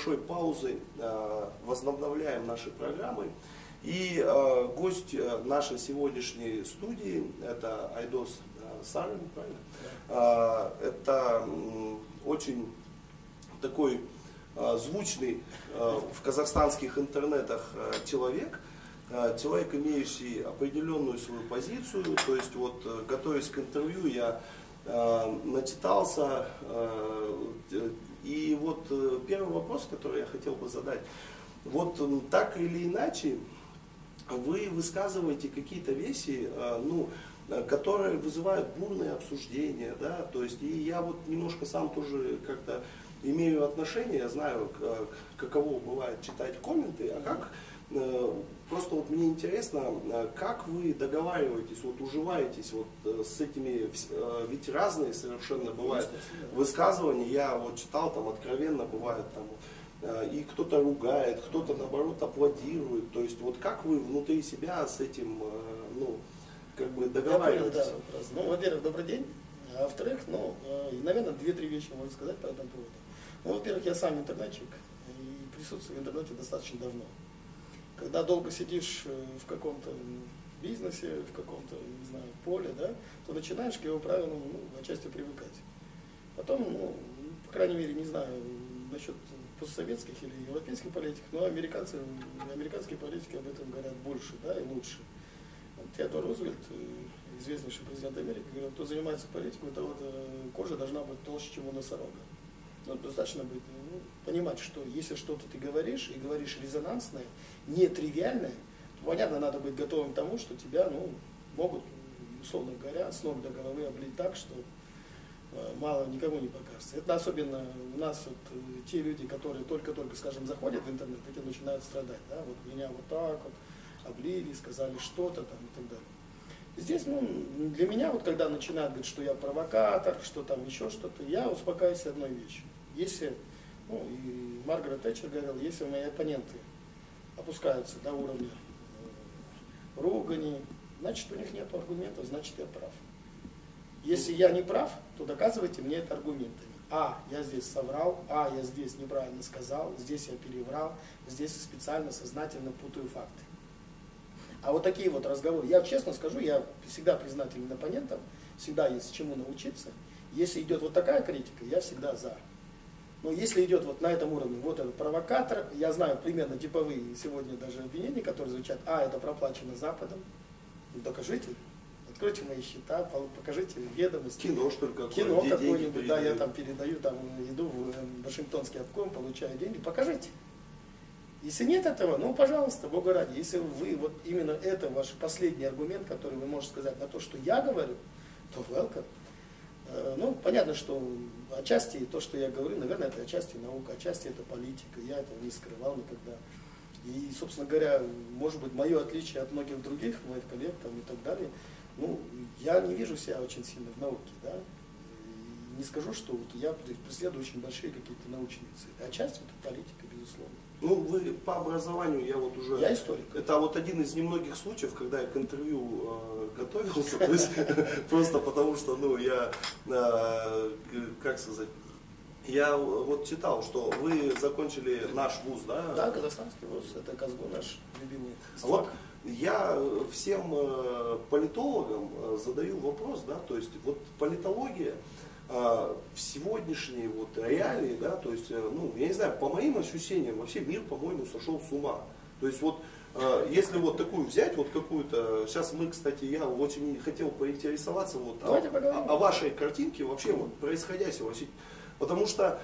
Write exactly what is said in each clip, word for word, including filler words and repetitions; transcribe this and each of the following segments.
небольшой паузы возобновляем наши программы. И гость нашей сегодняшней студии — это Айдос Сарин, правильно? Это очень такой звучный в казахстанских интернетах человек. Человек, имеющий определенную свою позицию. То есть вот, готовясь к интервью, я э, начитался. Э, и вот э, первый вопрос, который я хотел бы задать. Вот э, так или иначе, вы высказываете какие-то вещи, э, ну, которые вызывают бурные обсуждения. Да? То есть, и я вот немножко сам тоже как-то имею отношение, я знаю, каково бывает читать комменты, а как... Просто вот мне интересно, как вы договариваетесь, вот уживаетесь вот с этими, ведь разные совершенно бывают высказывания, я вот читал, там откровенно бывает, там, и кто-то ругает, кто-то наоборот аплодирует, то есть вот как вы внутри себя с этим, ну, как бы договариваетесь? Я понял, да, ну, во-первых, добрый день, а во-вторых, ну, наверное, две-три вещи можно сказать по этому поводу. Ну, во-первых, я сам интернетчик и присутствую в интернете достаточно давно. Когда долго сидишь в каком-то бизнесе, в каком-то, не знаю, поле, да, то начинаешь к его правилам, ну, отчасти привыкать. Потом, ну, по крайней мере, не знаю, насчет постсоветских или европейских политик, но американцы, американские политики об этом говорят больше, да, и лучше. Теодор Рузвельт, известнейший президент Америки, говорил, кто занимается политикой, у того-то кожа должна быть толще, чем у носорога. Ну, достаточно быть, ну, понимать, что если что-то ты говоришь, и говоришь резонансное, нетривиальное, то, понятно, надо быть готовым к тому, что тебя, ну, могут, условно говоря, с ног до головы облить так, что э, мало никому не покажется. Это особенно у нас вот, э, те люди, которые только-только, скажем, заходят в интернет, эти начинают страдать. Да? Вот меня вот так вот облили, сказали что-то там и так далее. Здесь, ну, для меня, вот когда начинают говорить, что я провокатор, что там еще что-то, я успокаиваюсь одной вещью. Если, ну, и Маргарет Тэтчер говорила, если мои оппоненты опускаются до уровня э, ругани, значит, у них нет аргументов, значит, я прав. Если я не прав, то доказывайте мне это аргументами. А, я здесь соврал, а, я здесь неправильно сказал, здесь я переврал, здесь специально, сознательно путаю факты. А вот такие вот разговоры, я честно скажу, я всегда признателен оппонентам, всегда есть чему научиться. Если идет вот такая критика, я всегда за. Но если идет вот на этом уровне, вот этот провокатор, я знаю примерно типовые сегодня даже обвинения, которые звучат, а, это проплачено Западом, ну, докажите, откройте мои счета, покажите ведомости. Кино, что ли, какое-нибудь. Кино какое-нибудь, да, я там передаю, там иду в Вашингтонский обком, получаю деньги, покажите. Если нет этого, ну, пожалуйста, Бога ради, если вы, вот именно это ваш последний аргумент, который вы можете сказать на то, что я говорю, то welcome. Ну, понятно, что отчасти то, что я говорю, наверное, это отчасти наука, отчасти это политика, я этого не скрывал никогда. И, собственно говоря, может быть, мое отличие от многих других, моих коллег там, и так далее, ну, я не вижу себя очень сильно в науке, да. И не скажу, что вот я преследую очень большие какие-то научные цели. Отчасти это политика, безусловно. Ну, вы по образованию, я вот уже... Я историк. Это вот один из немногих случаев, когда я к интервью э, готовился, то есть просто потому что, ну, я, э, как сказать, я вот читал, что вы закончили наш вуз, да? Да, казахстанский вуз, это Казгу наш любимый. Вот я всем политологам задаю вопрос, да, то есть вот политология в сегодняшней вот реалии, да, то есть, ну, я не знаю, по моим ощущениям, вообще мир, по-моему, сошел с ума. То есть вот, если вот такую взять, вот какую-то, сейчас мы, кстати, я очень хотел поинтересоваться вот о, о, о вашей картинке, вообще вот происходящего, потому что,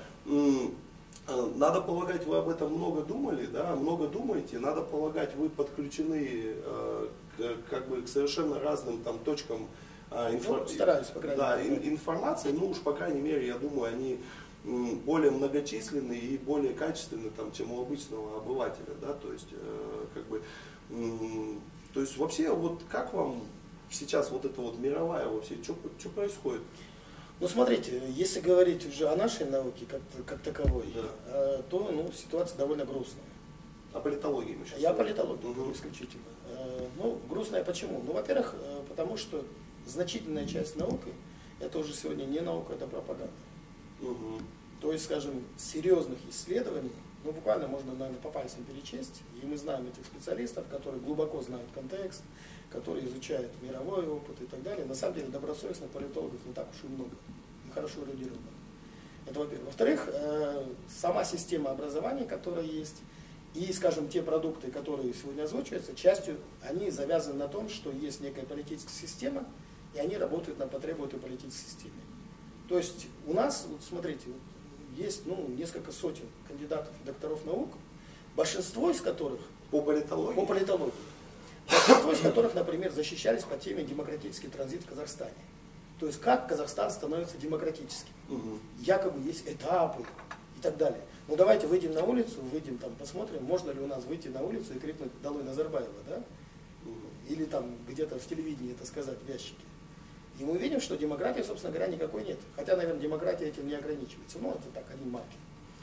надо полагать, вы об этом много думали, да, много думаете, надо полагать, вы подключены как бы к совершенно разным там точкам Инфор... Ну, стараюсь, по крайней да, мере. информации, ну уж по крайней мере, я думаю, они более многочисленны и более качественны, там, чем у обычного обывателя, да, то есть, э, как бы, э, то есть вообще, вот как вам сейчас вот эта вот мировая вообще, что происходит? Ну, смотрите, если говорить уже о нашей науке как, как таковой, да. э, то, ну, ситуация довольно грустная. О политологии мы сейчас Я о политологии, угу. исключительно. Э, ну, грустная почему? Ну, во-первых, э, потому что значительная часть науки, это уже сегодня не наука, это пропаганда. Угу. То есть, скажем, серьезных исследований, ну, буквально можно, наверное, по пальцам перечесть. И мы знаем этих специалистов, которые глубоко знают контекст, которые изучают мировой опыт и так далее. На самом деле добросовестных политологов не так уж и много, и хорошо эрудированных. Это во-первых. Во-вторых, сама система образования, которая есть, и, скажем, те продукты, которые сегодня озвучиваются, частью они завязаны на том, что есть некая политическая система, и они работают на потребу этой политической системы. То есть у нас, вот смотрите, есть ну, несколько сотен кандидатов и докторов наук, большинство из которых по политологии, по политологии большинство из которых, например, защищались по теме демократический транзит в Казахстане. То есть как Казахстан становится демократическим. Угу. Якобы есть этапы и так далее. Ну давайте выйдем на улицу, выйдем там, посмотрим, можно ли у нас выйти на улицу и крикнуть «Долой Назарбаева», да? Угу. Или там где-то в телевидении это сказать в ящике. И мы видим, что демократии, собственно говоря, никакой нет. Хотя, наверное, демократия этим не ограничивается. Но это так, один маркер.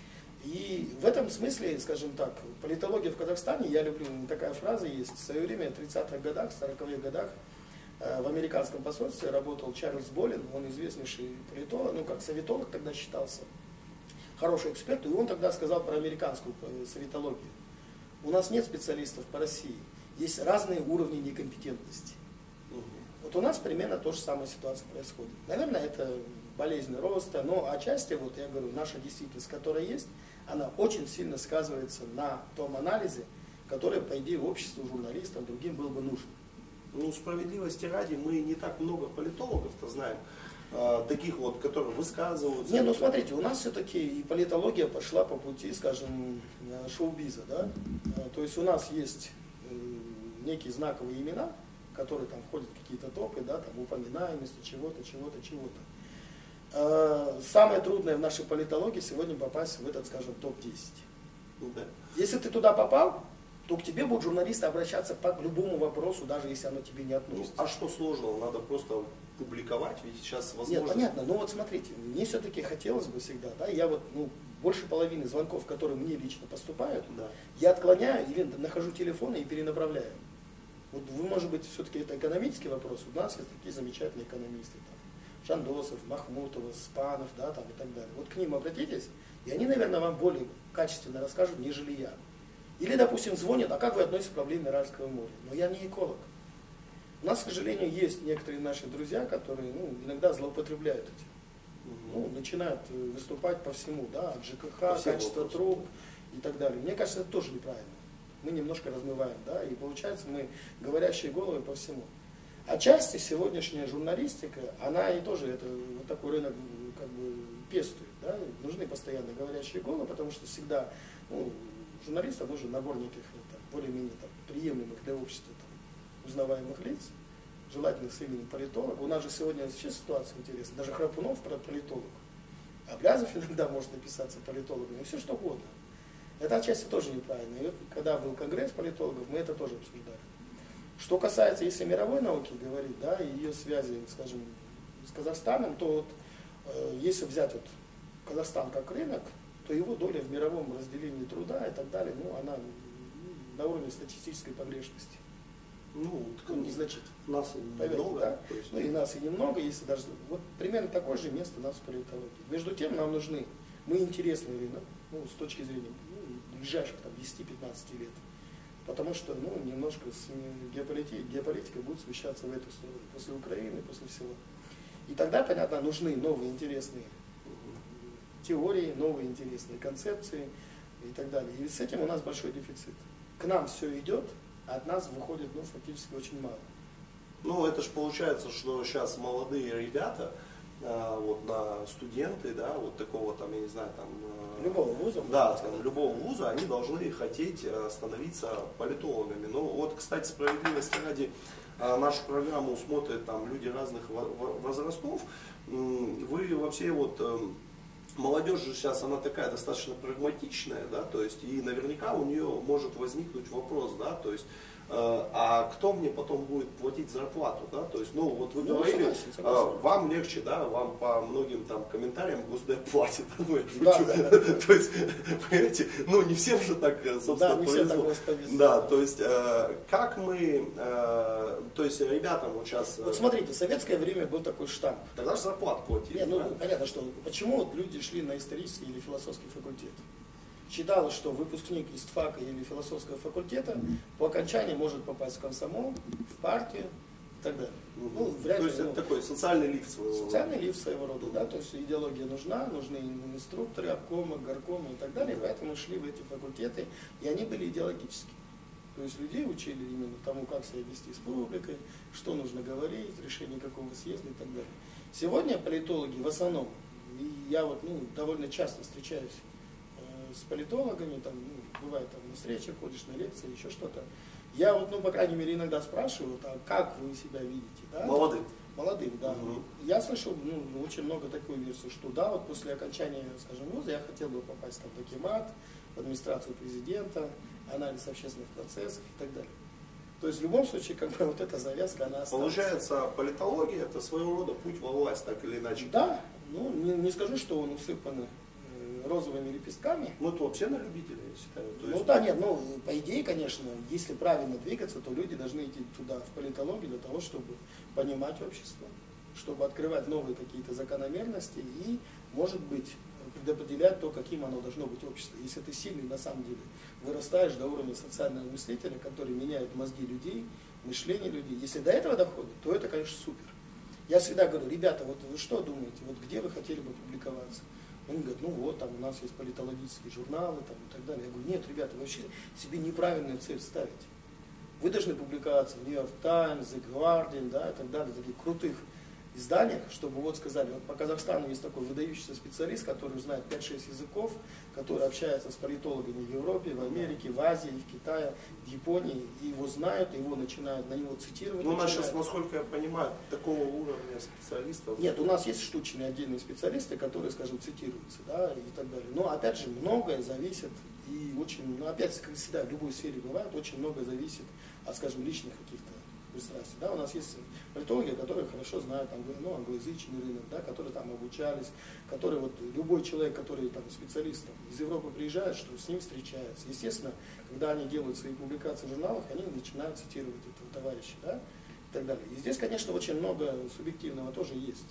И в этом смысле, скажем так, политология в Казахстане, я люблю, такая фраза есть, в свое время, в тридцатых годах, сороковых годах, в американском посольстве работал Чарльз Болин, он известнейший политолог, ну как советолог тогда считался, хороший эксперт, и он тогда сказал про американскую советологию. У нас нет специалистов по России, есть разные уровни некомпетентности. Вот у нас примерно то же самая ситуация происходит. Наверное, это болезнь роста, но отчасти, вот я говорю, наша действительность, которая есть, она очень сильно сказывается на том анализе, который, по идее, обществу, журналистам, другим был бы нужен. Ну, справедливости ради, мы не так много политологов-то знаем, э, таких вот, которые высказываются. Не, ну смотрите, у нас все-таки и политология пошла по пути, скажем, шоу-биза, да? То есть у нас есть некие знаковые имена, которые там входят в какие-то топы, да, там упоминаемости, чего-то, чего-то, чего-то. Самое трудное в нашей политологии сегодня попасть в этот, скажем, топ десять. Да. Если ты туда попал, то к тебе будут журналисты обращаться по любому вопросу, даже если оно тебе не относится. Ну, а что сложного? Надо просто публиковать, ведь сейчас возможно... Нет, понятно, но вот смотрите, мне все-таки хотелось бы всегда, да, я вот, ну, больше половины звонков, которые мне лично поступают, да, я отклоняю или нахожу телефоны и перенаправляю. Вот вы, может быть, все-таки это экономический вопрос, у нас есть такие замечательные экономисты, там, Жандосов, Махмутова, Спанов, да, там и так далее. Вот к ним обратитесь, и они, наверное, вам более качественно расскажут, нежели я. Или, допустим, звонят, а как вы относитесь к проблеме Аральского моря? Но я не эколог. У нас, к сожалению, есть некоторые наши друзья, которые ну, иногда злоупотребляют этим. Ну, начинают выступать по всему, да, от ЖКХ, качество труб и так далее. Мне кажется, это тоже неправильно. Мы немножко размываем, да, и получается мы говорящие головы по всему. Отчасти сегодняшняя журналистика, она и тоже это, вот такой рынок как бы пестует, да, нужны постоянно говорящие головы, потому что всегда ну, журналистам нужен набор неких более-менее приемлемых для общества там, узнаваемых лиц, желательно с именем политолога. У нас же сегодня вообще ситуация интересная, даже Храпунов про политолог. Аблязов иногда может написаться политологом, и все что угодно. Это отчасти тоже неправильно. И вот, когда был конгресс политологов, мы это тоже обсуждали. Что касается, если мировой науки говорить, да, и ее связи, скажем, с Казахстаном, то вот, э, если взять вот Казахстан как рынок, то его доля в мировом разделении труда и так далее, ну, она на уровне статистической погрешности. Ну, ну незначительно. Нас немного. Да? Ну и нас и немного, если даже... Вот примерно такое же место у нас в политологии. Между тем нам нужны, мы интересный рынок, ну, с точки зрения ну, ближайших там, десяти-пятнадцати лет. Потому что ну, немножко с геополитикой, геополитика будет смещаться в эту сторону, после Украины, после всего. И тогда, понятно, нужны новые интересные теории, новые интересные концепции и так далее. И с этим у нас большой дефицит. К нам все идет, а от нас выходит ну, фактически очень мало. Ну, это же получается, что сейчас молодые ребята, э, вот на студенты, да, вот такого там, я не знаю, там... Э, любого вуза. Да, там, любого вуза, они должны хотеть становиться политологами. Ну, вот, кстати, справедливости ради, э, нашу программу смотрят там люди разных возрастов. Вы вообще вот... Э, молодежь же сейчас, она такая достаточно прагматичная, да, то есть, и наверняка у нее может возникнуть вопрос, да, то есть, э, а кто мне потом будет платить зарплату, да, то есть, ну, вот вы ну, говорили, согласен, согласен. Э, вам легче, да, вам по многим там комментариям Госдеп платит, ну, я да, шучу, да, да. то есть, понимаете, ну, не всем же так, собственно, да, не повезло. всем так повезло. Да, то есть, э, как мы, э, то есть, ребятам вот сейчас... Вот смотрите, в советское время был такой штамп. Тогда же зарплату платили. Нет, ну, понятно, что, почему вот люди шли на исторический или философский факультет? считалось, что выпускник ИСТФАКа или философского факультета по окончании может попасть в комсомол, в партию и так далее. Угу. Ну, вряд то ли, есть ну, это такой социальный лифт своего рода. Социальный лифт своего рода, да, то есть идеология нужна, нужны инструкторы, обкомы, горкомы и так далее, поэтому шли в эти факультеты, и они были идеологические. То есть людей учили именно тому, как себя вести с публикой, что нужно говорить, решение какого съезда и так далее. Сегодня политологи в основном, и я вот ну, довольно часто встречаюсь э, с политологами, там, ну, бывает там на встречах, ходишь на лекции, еще что-то. Я вот, ну, по крайней мере, иногда спрашиваю, а как вы себя видите? Да? Молодым. Молодым, да. Угу. Я слышал ну, очень много такой версии, что да, вот после окончания, скажем, вуза я хотел бы попасть там, в акимат, в администрацию президента, анализ общественных процессов и так далее. То есть в любом случае, как бы вот эта завязка, она осталась. Получается, политология это своего рода путь во власть, так или иначе. Да, ну не, не скажу, что он усыпан э, розовыми лепестками. Ну это вообще на любителя, я считаю. То есть... Ну да, нет, ну по идее, конечно, если правильно двигаться, то люди должны идти туда, в политологию, для того, чтобы понимать общество, чтобы открывать новые какие-то закономерности и, может быть, предопределять то, каким оно должно быть общество. Если ты сильный, на самом деле, вырастаешь до уровня социального мыслителя, который меняет мозги людей, мышление людей. Если до этого доходит, то это, конечно, супер. Я всегда говорю, ребята, вот вы что думаете, вот где вы хотели бы публиковаться? Они говорят, ну вот, там у нас есть политологические журналы там, и так далее. Я говорю, нет, ребята, вы вообще себе неправильную цель ставите. Вы должны публиковаться в Нью-Йорк Таймс, The Guardian, да, и так далее, таких крутых изданиях, чтобы вот сказали, вот по Казахстану есть такой выдающийся специалист, который знает пять-шесть языков, который общается с политологами в Европе, в Америке, в Азии, в Китае, в Японии, и его знают, его начинают на него цитировать. Ну, у нас начинают. сейчас, насколько я понимаю, такого уровня специалистов. Нет, у нас есть штучные отдельные специалисты, которые, скажем, цитируются, да, и так далее. Но, опять же, многое зависит, и очень, ну, опять, как всегда, в любой сфере бывает, очень многое зависит от, скажем, личных каких-то пристрастий. Да, у нас есть политологи, которые хорошо знают англо, ну, англоязычный рынок, да, которые там обучались, которые вот любой человек, который там специалист там, из Европы приезжает, что с ним встречается. Естественно, когда они делают свои публикации в журналах, они начинают цитировать этого товарища, да, и так далее. И здесь, конечно, очень много субъективного тоже есть.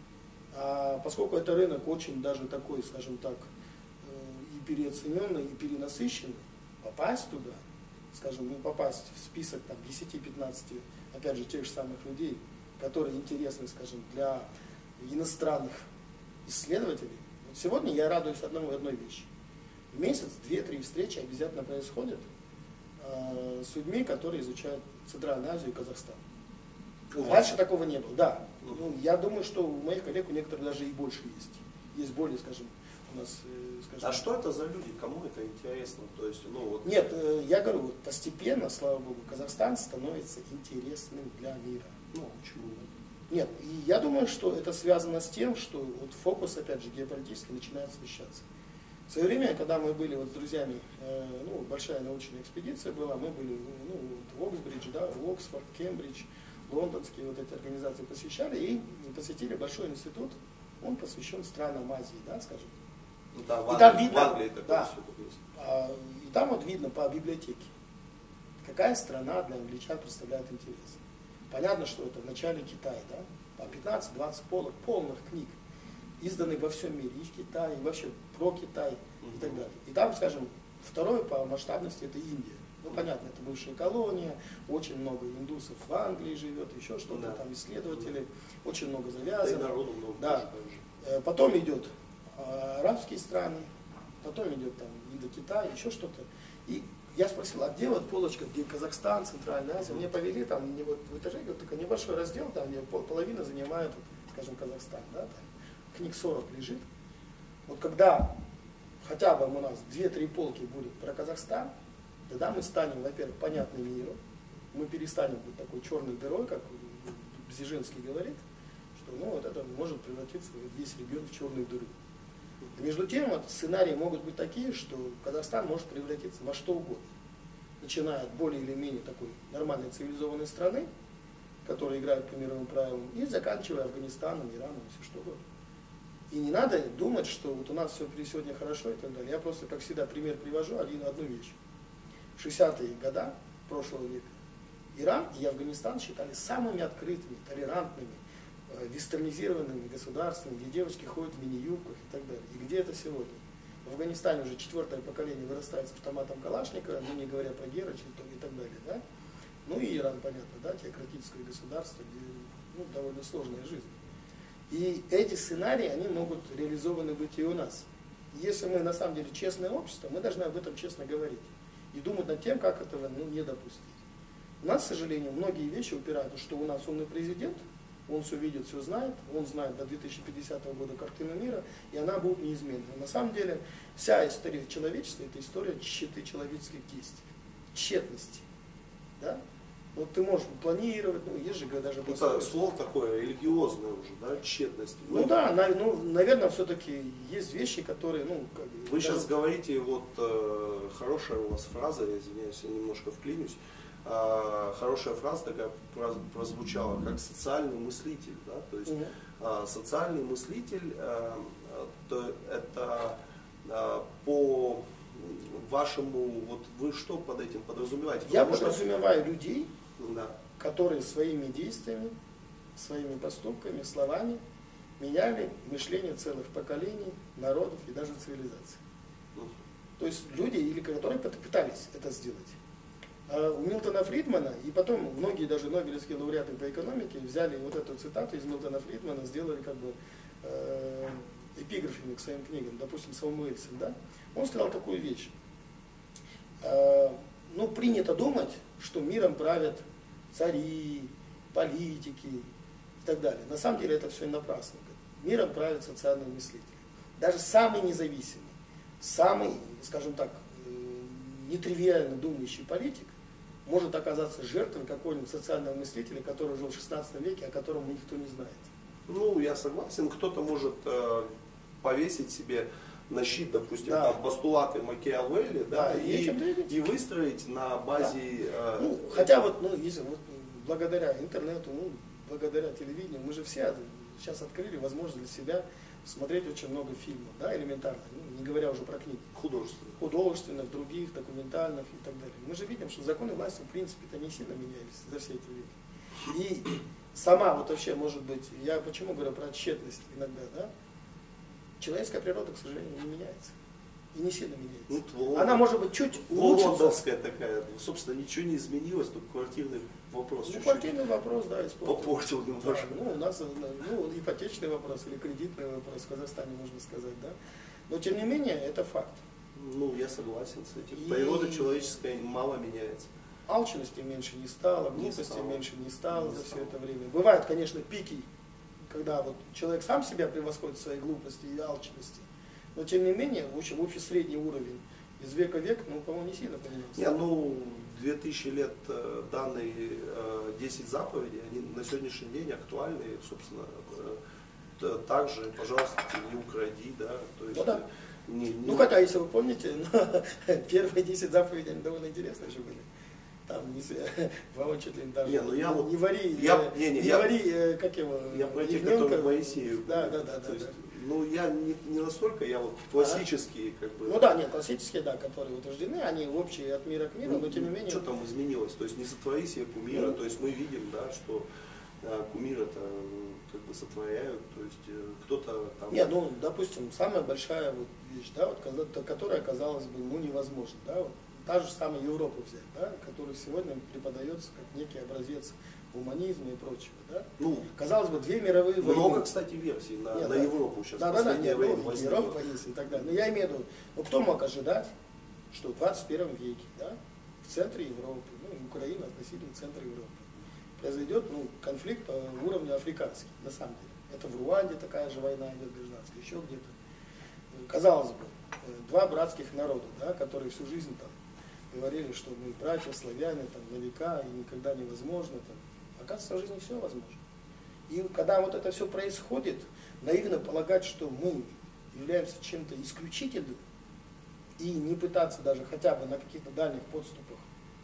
А поскольку это рынок очень даже такой, скажем так, и переоцененный, и перенасыщенный, попасть туда, скажем, не попасть в список там десяти-пятнадцати, опять же, тех же самых людей, которые интересны, скажем, для иностранных исследователей. Вот сегодня я радуюсь одному одной вещи. В месяц две-три встречи обязательно происходят э, с людьми, которые изучают Центральную Азию и Казахстан. У Раньше такого не было, да. Ну, я думаю, что у моих коллег, у некоторых даже и больше есть. Есть более, скажем, у нас, э, скажем... А что это за люди? Кому это интересно? То есть, ну, вот... Нет, э, я говорю, вот постепенно, слава богу, Казахстан становится интересным для мира. Ну, почему? Нет, и я думаю, что это связано с тем, что вот фокус, опять же, геополитический начинает смещаться. В свое время, когда мы были вот с друзьями, э, ну, большая научная экспедиция была, мы были ну, в Оксбридж, да, в Оксфорд, Кембридж, лондонские вот эти организации посещали и посетили большой институт, он посвящен странам Азии, да, скажем. Ну, да, в и Англии, там видно, в Англии такой да, институт есть. а, и там вот видно по библиотеке, какая страна для англичан представляет интерес. Понятно, что это в начале Китай, да, по пятнадцать-двадцать полок, полных книг, изданных во всем мире, и в Китае, и вообще про Китай и так далее. И там, скажем, второе по масштабности это Индия. Ну, понятно, это бывшая колония, очень много индусов в Англии живет, еще что-то, да. там исследователи, очень много Да завязано. и народу много. Да. Тоже. Потом идет э, арабские страны, потом идет там Индокитай, еще что-то. И я спросил, а где вот полочка, где Казахстан, Центральная Азия? Мне повели там не вот в этаже, вот такой небольшой раздел, там где пол, половина занимает, скажем, Казахстан, да, там книг сорок лежит. Вот когда хотя бы у нас две-три полки будет про Казахстан, тогда мы станем, во-первых, понятны миру, мы перестанем быть такой черной дырой, как Бзижинский говорит, что ну, вот это может превратиться в весь регион в черную дыру. И между тем, вот, сценарии могут быть такие, что Казахстан может превратиться во что угодно. Начиная от более или менее такой нормальной цивилизованной страны, которая играет по мировым правилам, и заканчивая Афганистаном, Ираном, все что угодно. И не надо думать, что вот у нас все сегодня хорошо и так далее. Я просто, как всегда, пример привожу, один, одну вещь. В шестидесятые годы прошлого века Иран и Афганистан считались самыми открытыми, толерантными, вестернизированными государствами, где девочки ходят в мини-юбках и так далее. И где это сегодня? В Афганистане уже четвертое поколение вырастает с автоматом Калашникова, ну не говоря про Гера и так далее. Да? Ну и Иран, понятно, да, теократическое государство, где ну, довольно сложная жизнь. И эти сценарии, они могут реализованы быть и у нас. Если мы на самом деле честное общество, мы должны об этом честно говорить. И думать над тем, как этого ну, не допустить. У нас, к сожалению, многие вещи упираются, что у нас умный президент, он все видит, все знает, он знает до две тысячи пятидесятого года картину мира, и она будет неизменна. На самом деле, вся история человечества – это история тщеты человеческих действий, тщетности. Да? Вот ты можешь планировать, ну, есть же даже... Это слово такое религиозное уже, да, тщетность. Ну да, на, ну, наверное, все-таки есть вещи, которые, ну... Как, Вы даже... сейчас говорите, вот, э, хорошая у вас фраза, я извиняюсь, я немножко вклинюсь, э, хорошая фраза такая прозвучала, как социальный мыслитель, да, то есть угу. э, социальный мыслитель, э, то это э, по вашему, вот вы что под этим подразумеваете? Я Потому подразумеваю что... людей, да. которые своими действиями, своими поступками, словами меняли мышление целых поколений, народов и даже цивилизаций. Uh-huh. То есть люди, или которые пытались это сделать. А у Милтона Фридмана, и потом многие даже нобелевские лауреаты по экономике взяли вот эту цитату из Милтона Фридмана, сделали как бы э, эпиграфами к своим книгам, допустим, Самуэльсон, да? Он сказал такую вещь. Э, ну, принято думать, что миром правят цари, политики и так далее. На самом деле это все напрасно. Миром правят социальные мыслители. Даже самый независимый, самый, скажем так, нетривиально думающий политик может оказаться жертвой какого-нибудь социального мыслителя, который жил в шестнадцатом веке, о котором никто не знает. Ну, я согласен. Кто-то может э, повесить себе на щит, допустим, да. там, постулаты Макиавелли, да, да, и, и, и выстроить на базе... Да. Э, ну, хотя вот, ну, если, вот, благодаря интернету, ну, благодаря телевидению, мы же все сейчас открыли возможность для себя смотреть очень много фильмов, да, элементарно, ну, не говоря уже про книги. Художественных. Художественных, других, документальных и так далее. Мы же видим, что законы власти, в принципе-то, не сильно менялись за все эти веки. И сама вот вообще, может быть, я почему говорю про тщетность иногда, да? Человеческая природа, к сожалению, не меняется. И не сильно меняется. Ну, она может быть чуть улучшится. Лондонская такая, собственно, ничего не изменилось, только квартирный вопрос. Ну, чуть-чуть квартирный вопрос, да, испортил. Попортил немножко. Да, ну, у нас ну, ипотечный вопрос или кредитный вопрос в Казахстане, можно сказать, да. Но, тем не менее, это факт. Ну, я согласен с этим. И... Природа человеческая мало меняется. Алчности меньше не стало, глупости не стало. меньше не стало не за стало. все это время. Бывают, конечно, пики, когда вот человек сам себя превосходит в своей глупости и алчности. Но, тем не менее, в общем, общий средний уровень из века в век, ну, по-моему, не сильно поменялся. Не, ну, две тысячи лет э, данные э, десять заповедей, они на сегодняшний день актуальны, собственно, э, также, пожалуйста, не укради, да, то есть... Ну, да. Не, не... Ну, хотя, если вы помните, первые десять заповедей, они довольно интересные же были. Там, по-моему, чуть ли не даже, не, ну, я не, вот, не вари, я, не, не, не я, вари, как его, я про тех, ягненка. которые Моисею. Да, да, да, да, есть, да. Ну, я не, не настолько, я вот классические, как бы... Ну да, нет, классические, да, которые утверждены, они общие от мира к миру, ну, но тем не менее... Что там изменилось? То есть не сотвори себе кумира, Ну, то есть мы видим, да, что а, кумира-то как бы сотворяют, то есть э, кто-то там... Нет, ну, допустим, самая большая вот вещь, да, вот, которая, казалось бы, ну, невозможна, да, вот, та же самая Европа взять, да, которая сегодня преподается как некий образец гуманизма и прочего, да. Ну, казалось бы, две мировые войны. много, кстати, версий на, Нет, на да. Европу сейчас. Да, да, да, последнее нет, время ну, возникло. Европа есть и так далее. Но я имею в виду, ну, кто мог ожидать, что в двадцать первом веке, да, в центре Европы, ну, Украина относительно центра Европы, произойдет, ну, конфликт по уровню африканский, на самом деле. Это в Руанде такая же война идет гражданская, еще где-то. Казалось бы, два братских народа, да, которые всю жизнь там говорили, что мы братья, славяне, там, на века, и никогда невозможно. Там. Оказывается, в жизни все возможно. И когда вот это все происходит, наивно полагать, что мы являемся чем-то исключительным, и не пытаться даже хотя бы на каких-то дальних подступах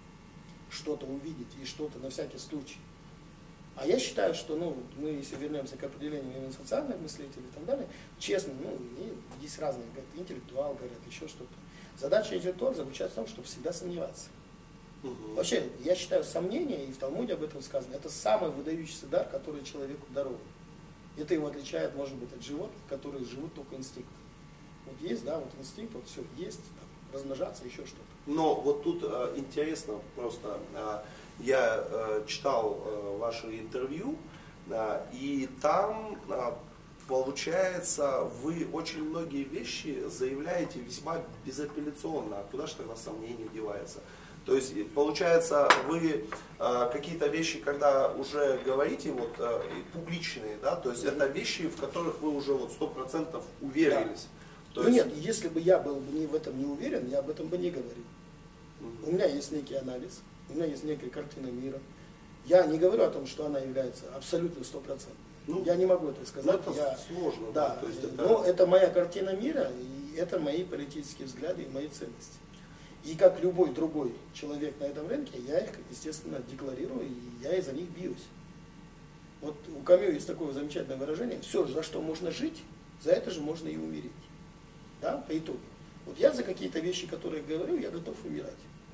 что-то увидеть и что-то на всякий случай. А я считаю, что, ну, мы, если вернемся к определению именно социальных мыслителей и так далее, честно, ну, есть разные, говорят, интеллектуал, говорят, еще что-то. Задача интеллектуала заключается в том, чтобы всегда сомневаться. Угу. Вообще, я считаю, сомнение, и в Талмуде об этом сказано, это самый выдающийся дар, который человеку дарован. Это его отличает, может быть, от животных, которые живут только инстинктом. Вот есть, да, вот инстинкт, вот все есть, там, размножаться, еще что-то. Но вот тут э, интересно просто, э, я э, читал э, ваши интервью, э, и там э, получается, вы очень многие вещи заявляете весьма безапелляционно, а куда же тогда сомнение девается? То есть, получается, вы э, какие-то вещи, когда уже говорите, вот, э, публичные, да, то есть mm-hmm. это вещи, в которых вы уже вот сто процентов уверились. Да. То ну есть... нет, если бы я был бы не в этом не уверен, я об этом бы не говорил. Mm-hmm. У меня есть некий анализ, у меня есть некая картина мира. Я не говорю о том, что она является абсолютно стопроцентной. Ну, я не могу это сказать. Ну, это я, сложно. Да, да, то есть это... Но это моя картина мира, и это мои политические взгляды и мои ценности. И как любой другой человек на этом рынке, я их, естественно, декларирую, и я из-за них бьюсь. Вот у Камю есть такое замечательное выражение: все, за что можно жить, за это же можно и умереть. Да, по итогу. Вот я за какие-то вещи, которые говорю, я готов умирать.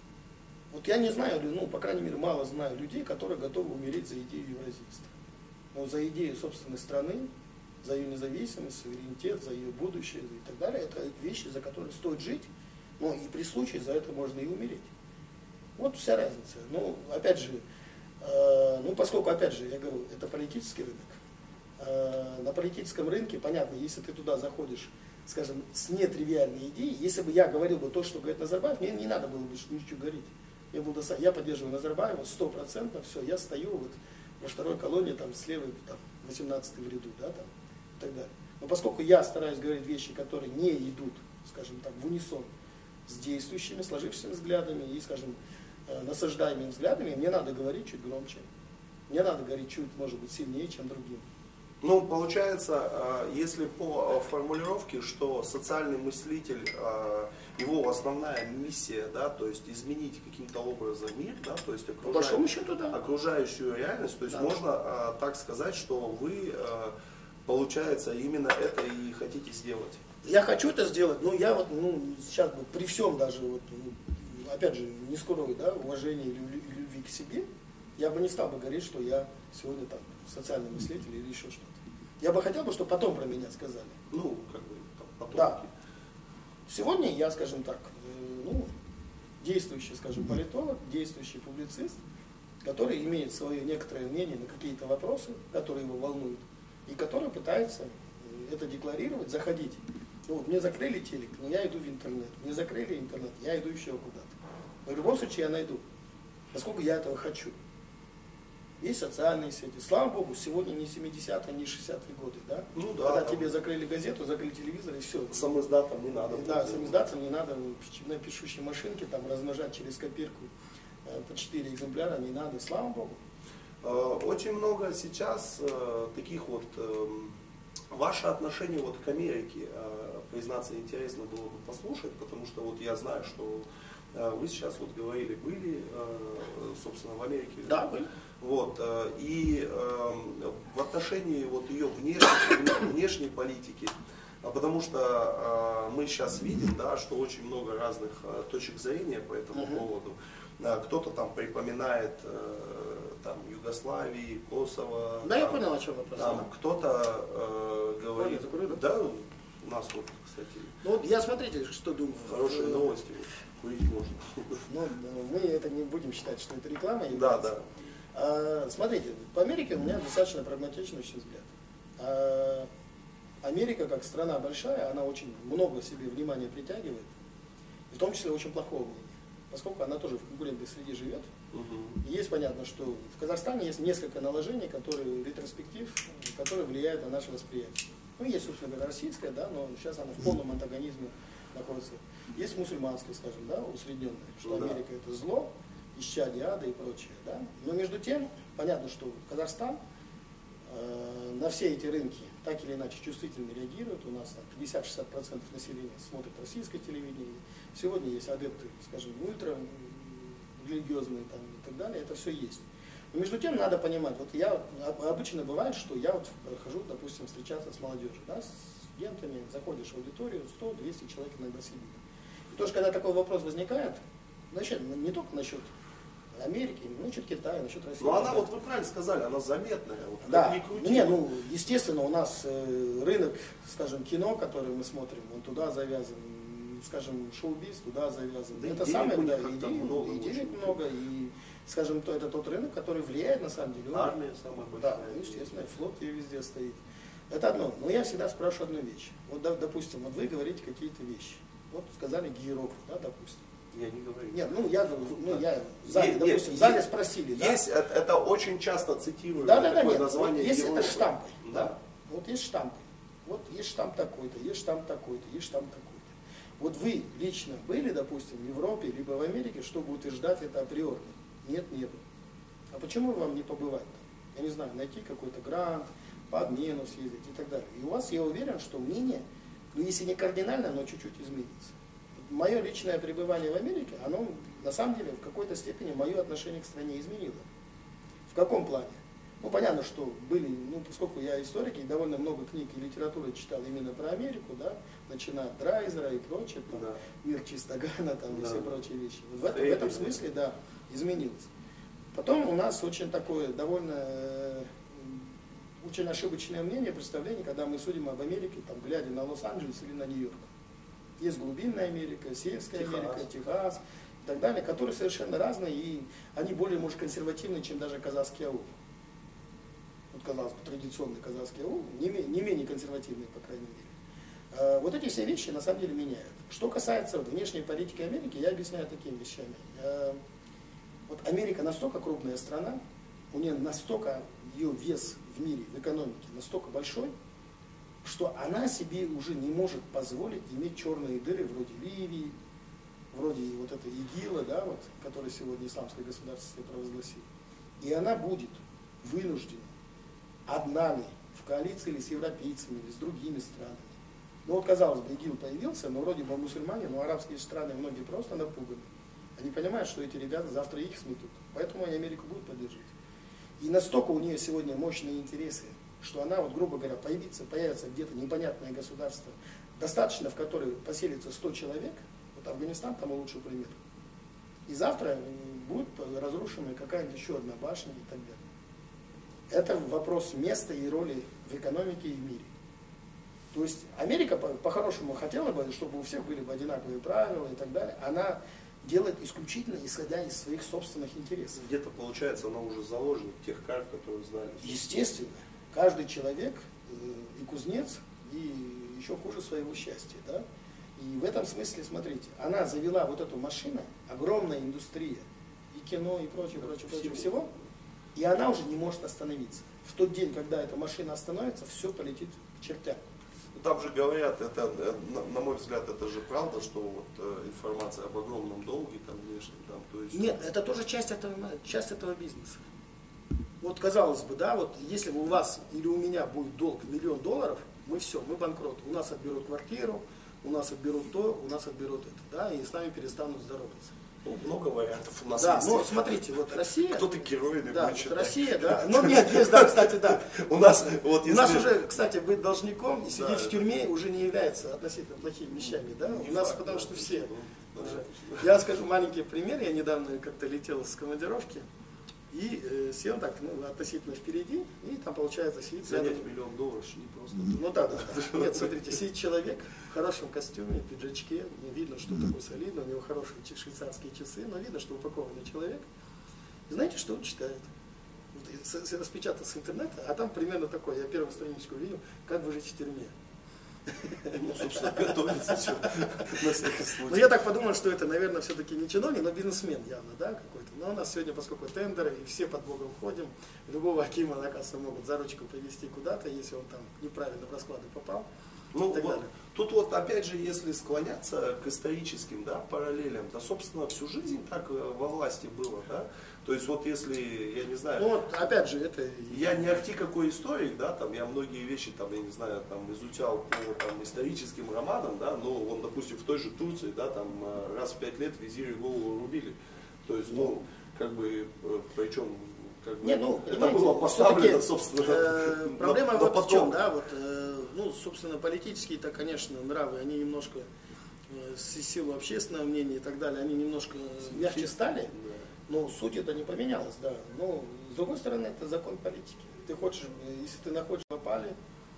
Вот я не знаю, ну, по крайней мере, мало знаю людей, которые готовы умереть за идею евразийства. Но за идею собственной страны, за ее независимость, суверенитет, за ее будущее и так далее, это вещи, за которые стоит жить. Ну и при случае за это можно и умереть. Вот вся разница. Ну, опять же, э, ну поскольку, опять же, я говорю, это политический рынок. Э, на политическом рынке, понятно, если ты туда заходишь, скажем, с нетривиальной идеей, если бы я говорил бы то, что говорит Назарбаев, мне не надо было бы ничего говорить. Я, был доса... я поддерживаю Назарбаева сто процентов, все, я стою вот во второй колонне, там, слева, там, восемнадцатый в ряду, да, там, и так далее. Но поскольку я стараюсь говорить вещи, которые не идут, скажем так, в унисон с действующими, сложившимися взглядами и, скажем, насаждаемыми взглядами, мне надо говорить чуть громче. Мне надо говорить чуть, может быть, сильнее, чем другим. Ну, получается, если по формулировке, что социальный мыслитель, его основная миссия, да, то есть изменить каким-то образом мир, да, то есть окружающую, счету, да. окружающую реальность, то есть да. можно так сказать, что вы, получается, именно это и хотите сделать. Я хочу это сделать, но я вот, ну, сейчас бы при всем даже, вот, опять же, не скрою, да, уважения или любви к себе, я бы не стал бы говорить, что я сегодня там социальный мыслитель или еще что-то. Я бы хотел, чтобы потом про меня сказали. Ну, как бы, там, потомки. Да. Сегодня я, скажем так, ну, действующий, скажем, политолог, действующий публицист, который имеет свое некоторое мнение на какие-то вопросы, которые его волнуют, и который пытается это декларировать, заходить. Ну, вот мне закрыли телек, но я иду в интернет. Мне закрыли интернет, я иду еще куда-то. Но в любом случае я найду, поскольку я этого хочу. Есть социальные сети. Слава Богу, сегодня не семидесятые, не шестидесятые годы, да? Ну, да, когда там... тебе закрыли газету, закрыли телевизор и все. Сам издатам не надо. Да, сам издатам не надо на пишущей машинке там размножать через копирку по четыре экземпляра, не надо. Слава Богу. Очень много сейчас таких вот... Ваше отношение вот к Америке, признаться, интересно было бы послушать, потому что вот я знаю, что вы сейчас вот говорили, были, собственно, в Америке. Да, были. Вот, и в отношении вот ее внешней, внешней политики, потому что мы сейчас видим, да, что очень много разных точек зрения по этому uh-huh. поводу. Кто-то там припоминает там, Югославии, Косово. Да, там, я понял, о чем вопрос. Там кто-то э, говорит, Понял, да, у нас вот, кстати, ну, вот я, смотрите, что думаю. хорошие новости, вот, курить можно. Ну, мы это не будем считать, что это реклама. Да, да. А, смотрите, по Америке у меня достаточно прагматичный очень взгляд. А, Америка, как страна большая, она очень много себе внимания притягивает, в том числе очень плохого мнения, поскольку она тоже в конкурентной среде живет. Угу. И есть понятно, что в Казахстане есть несколько наложений, которые, ретроспектив, которые влияют на наше восприятие. Ну, есть, собственно говоря, российская, да, но сейчас она в полном антагонизме находится. Есть мусульманская, скажем, да, усредненная, что да. Америка это зло, исчадие ада и прочее. Да? Но между тем, понятно, что Казахстан э, на все эти рынки так или иначе чувствительно реагирует. У нас там пятьдесят-шестьдесят процентов населения смотрит российское телевидение. Сегодня есть адепты, скажем, ультра религиозные там, и так далее. Это все есть. Но между тем надо понимать, вот я обычно бывает, что я вот хожу, допустим, встречаться с молодежью, да, с студентами, заходишь в аудиторию, сто-двести человек иногда сидит. И тоже, когда такой вопрос возникает, значит, не только насчет Америки, насчет Китая, насчет России. Но она, вот вы правильно сказали, она заметная. Вот, да, не, крути, не, ну, естественно, у нас э, рынок, скажем, кино, который мы смотрим, он туда завязан, скажем, шоу-биз туда завязан. Да это самое, да, и денег много, и, денег много, и, скажем, то, это тот рынок, который влияет на самом деле. Армия самая большая. Да, естественно, флот и везде стоит. Это одно. Но я всегда спрашиваю одну вещь. Вот, допустим, вот вы говорите какие-то вещи. Вот сказали гиероглиф, да, допустим. Я не говорю. Нет, ну я, ну, я в зале, есть, допустим, есть, в зале спросили, да? Есть, это, это очень часто цитируемое да, да, да, такое нет, название вот есть Европы. это штампы, Да. да? Вот есть штампы. Вот есть штамп такой-то, есть штамп такой-то, есть штамп такой-то. Вот вы лично были, допустим, в Европе, либо в Америке, чтобы утверждать это априорно? Нет, не было. А почему вам не побывать-то? Я не знаю, найти какой-то грант, по обмену съездить и так далее. И у вас, я уверен, что мнение, ну если не кардинально, но чуть-чуть изменится. Мое личное пребывание в Америке, оно на самом деле в какой-то степени мое отношение к стране изменило. В каком плане? Ну понятно, что были, ну поскольку я историк и довольно много книг и литературы читал именно про Америку, да, начиная от Драйзера и прочее, там, да. Мир Чистогана там, да. И все прочие вещи. Вот в, этом, в этом смысле, да, изменилось. Потом у нас очень такое довольно э, очень ошибочное мнение, представление, когда мы судим об Америке, там, глядя на Лос-Анджелес или на Нью-Йорк. Есть глубинная Америка, сельская Техас. Америка, Техас и так далее, которые совершенно разные, и они более, может, консервативны, чем даже казахский аул. Вот, казалось бы, традиционный казахский аул, не, не менее консервативный, по крайней мере. Вот эти все вещи на самом деле меняют. Что касается внешней политики Америки, я объясняю такими вещами. Вот Америка настолько крупная страна, у нее настолько ее вес в мире, в экономике, настолько большой, что она себе уже не может позволить иметь черные дыры вроде Ливии, вроде вот этой ИГИЛа, да, вот, который сегодня исламское государство провозгласил. И она будет вынуждена одна ли, в коалиции или с европейцами, или с другими странами. Ну вот, казалось бы, ИГИЛ появился, но вроде бы мусульмане, но арабские страны многие просто напуганы. Они понимают, что эти ребята завтра их сметут. Поэтому они Америку будут поддерживать. И настолько у нее сегодня мощные интересы, что она, вот, грубо говоря, появится, появится где-то непонятное государство, достаточно в которое поселится сто человек, вот Афганистан тому лучший пример. И завтра будет разрушена какая-нибудь еще одна башня и так далее. Это вопрос места и роли в экономике и в мире. То есть Америка по-хорошему хотела бы, чтобы у всех были бы одинаковые правила и так далее. Она делает исключительно исходя из своих собственных интересов. Где-то, получается, она уже заложена в тех карт, которые знали. Естественно. Каждый человек и кузнец, и еще хуже своего счастья. Да? И в этом смысле, смотрите, она завела вот эту машину, огромная индустрия, и кино, и прочее, прочее, прочее всего, и она уже не может остановиться. В тот день, когда эта машина остановится, все полетит к чертям. Там же говорят, это, на, на мой взгляд, это же правда, что вот, э, информация об огромном долге там внешнем, там, то есть... Нет, это тоже часть этого, часть этого бизнеса. Вот казалось бы, да, вот если у вас или у меня будет долг миллион долларов, мы все, мы банкрот. У нас отберут квартиру, у нас отберут то, у нас отберут это, да, и с нами перестанут здороваться. Ну, много вариантов у нас да, есть. Да, ну смотрите, вот Россия... Кто-то герой, да, вот Россия, да. Ну нет, есть, да, кстати, да. У нас, вот, у нас уже, кстати, быть должником и сидеть да, в тюрьме уже не является относительно плохими вещами, да. Не у нас, факт, потому да, что все да, уже. Я скажу маленький пример. Я недавно как-то летел с командировки и э, сел так, ну, относительно впереди, и там, получается, сидит... Занять рядом... миллион долларов не просто. Ну да, да, да. Нет, смотрите, сидит человек в хорошем костюме, в пиджачке, не видно, что такой солидный, у него хорошие швейцарские часы, но видно, что упакованный человек. И знаете, что он читает? Вот, распечатал с интернета, а там примерно такое, я первую страничку видел, как выжить в тюрьме. Ну, собственно, готовится все на всякий случай. Ну, я так подумал, что это, наверное, все-таки не чиновник, но бизнесмен явно, да, какой-то. Но у нас сегодня, поскольку тендеры, и все под Богом ходим, любого акима, оказывается, могут за ручку повезти куда-то, если он там неправильно в расклады попал. Ну, вот, тут вот, опять же, если склоняться к историческим, да, параллелям, то, собственно, всю жизнь так во власти было, да. То есть вот если, я не знаю... Ну вот, опять же, это... Я не ахти какой историк, да, там, я многие вещи, там, я не знаю, там, изучал по там, историческим романам, да, но он, допустим, в той же Турции, да, там, раз в пять лет визири голову рубили. То есть, ну, как бы, причем... Как бы, не, ну, это было поставлено, собственно, э, на, проблема на, вот на в чем, да, вот, э, ну, собственно, политические-то, конечно, нравы, они немножко, э, с силу общественного мнения и так далее, они немножко мягче стали. Но суть это не поменялась, да. Но с другой стороны, это закон политики. Ты хочешь, если ты находишься в опале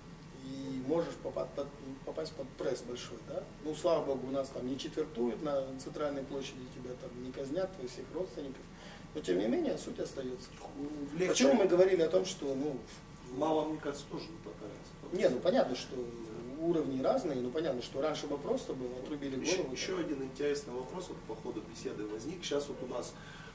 и можешь попасть под, попасть под пресс большой, да. Ну, слава богу, у нас там не четвертуют на центральной площади, тебя там не казнят, твоих всех родственников. Но тем не менее, суть остается. Легче. Почему мы говорили о том, что, ну... Мало, мне кажется, тоже не попадается. Не, ну понятно, что уровни разные, но понятно, что раньше бы просто было, отрубили голову. Еще, еще один интересный вопрос вот, по ходу беседы возник. Сейчас вот у нас,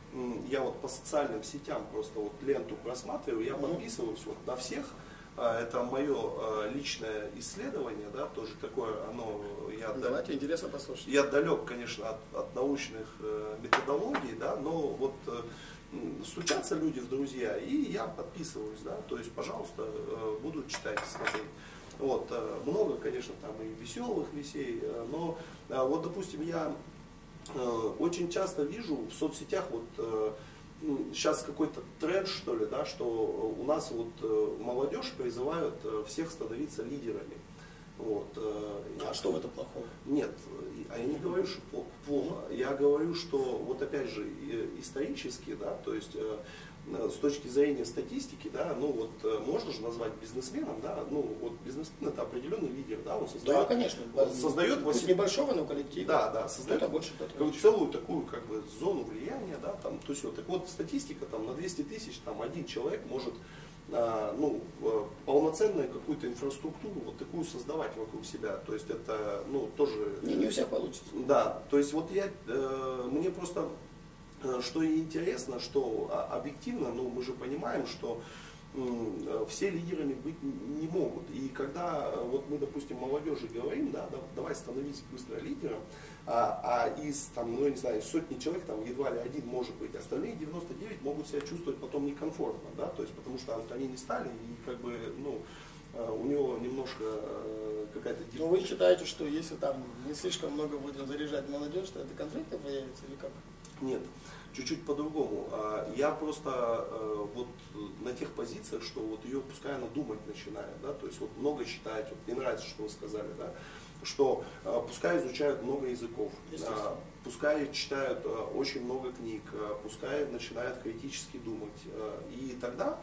я вот по социальным сетям просто вот ленту просматриваю, я подписываюсь вот на всех. Это мое личное исследование, да, тоже такое, оно, я, Давайте, далек, интересно послушать. Я далек, конечно, от, от научных методологий, да, но вот стучатся люди в друзья, и я подписываюсь, да, то есть, пожалуйста, буду читать, смотреть. Вот, много, конечно, там и веселых вещей, но вот, допустим, я очень часто вижу в соцсетях вот сейчас какой-то тренд, что ли, да, что у нас вот молодежь призывают всех становиться лидерами. Вот. А что в этом плохого? Нет, я не говорю, что плохо. Я говорю, что вот опять же исторически, да, то есть с точки зрения статистики, да, ну вот можно же назвать бизнесменом, да, ну вот бизнесмен это определенный лидер, да, он создает, да, конечно, он создает пусть небольшого, но коллектива, да, да, создает больше, целую такую как бы зону влияния, да, там, то есть вот так вот статистика там на двести тысяч там один человек может а, ну полноценную какую-то инфраструктуру вот такую создавать вокруг себя, то есть это ну тоже не, не у всех получится, да, то есть вот я э, мне просто что и интересно, что объективно, ну, мы же понимаем, что м, все лидерами быть не могут. И когда вот мы, допустим, молодежи говорим, да, давай становись быстро лидером, а, а из там, ну, я не знаю, сотни человек там едва ли один может быть, остальные девяносто девять могут себя чувствовать потом некомфортно, да, то есть потому что вот они не стали и как бы, ну, у него немножко какая-то... Но вы считаете, что если там не слишком много будем заряжать молодежь, то это конфликты появятся или как? Нет, чуть-чуть по-другому. Я просто вот на тех позициях, что вот ее пускай она думать начинает, да, то есть вот много читать, вот мне нравится, что вы сказали, да, что пускай изучают много языков, пускай читают очень много книг, пускай начинают критически думать, и тогда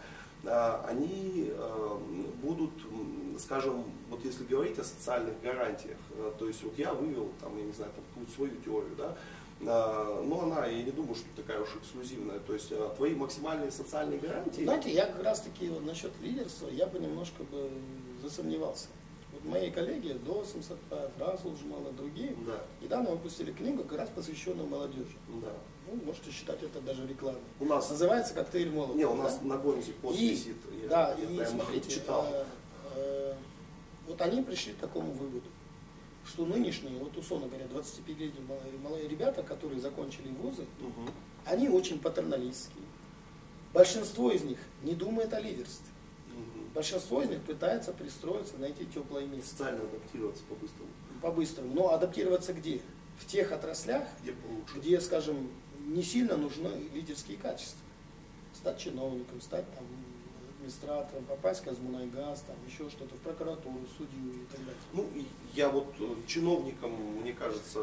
они будут, скажем, вот если говорить о социальных гарантиях, то есть вот я вывел, там, я не знаю, там, какую-то свою теорию, да, но она, я не думаю, что такая уж эксклюзивная, то есть твои максимальные социальные гарантии. Знаете, я как раз таки вот насчет лидерства, я бы немножко бы засомневался. Вот мои коллеги, Досом Сатпаев, Расул Жмала, другие, да, недавно выпустили книгу, как раз посвященную молодежи. Да. Ну, можете считать это даже рекламой. У нас называется «Коктейль молодости». Не, у нас да? на Гонзе пост и, висит. Я, да, я, и смотрите, читал. Э, э, вот они пришли к такому выводу, что нынешние, вот условно говоря, двадцатипятилетние малые ребята, которые закончили вузы, угу. они очень патерналистские. Большинство из них не думает о лидерстве. Угу. Большинство из них пытается пристроиться, найти теплое место. Социально адаптироваться по-быстрому. По-быстрому. Но адаптироваться где? В тех отраслях, где, получше. где, скажем, не сильно нужны лидерские качества. Стать чиновником, стать там администратором, попасть в Казмунайгаз, там еще что-то, в прокуратуру, судью и так далее. Ну, я вот чиновником, мне кажется,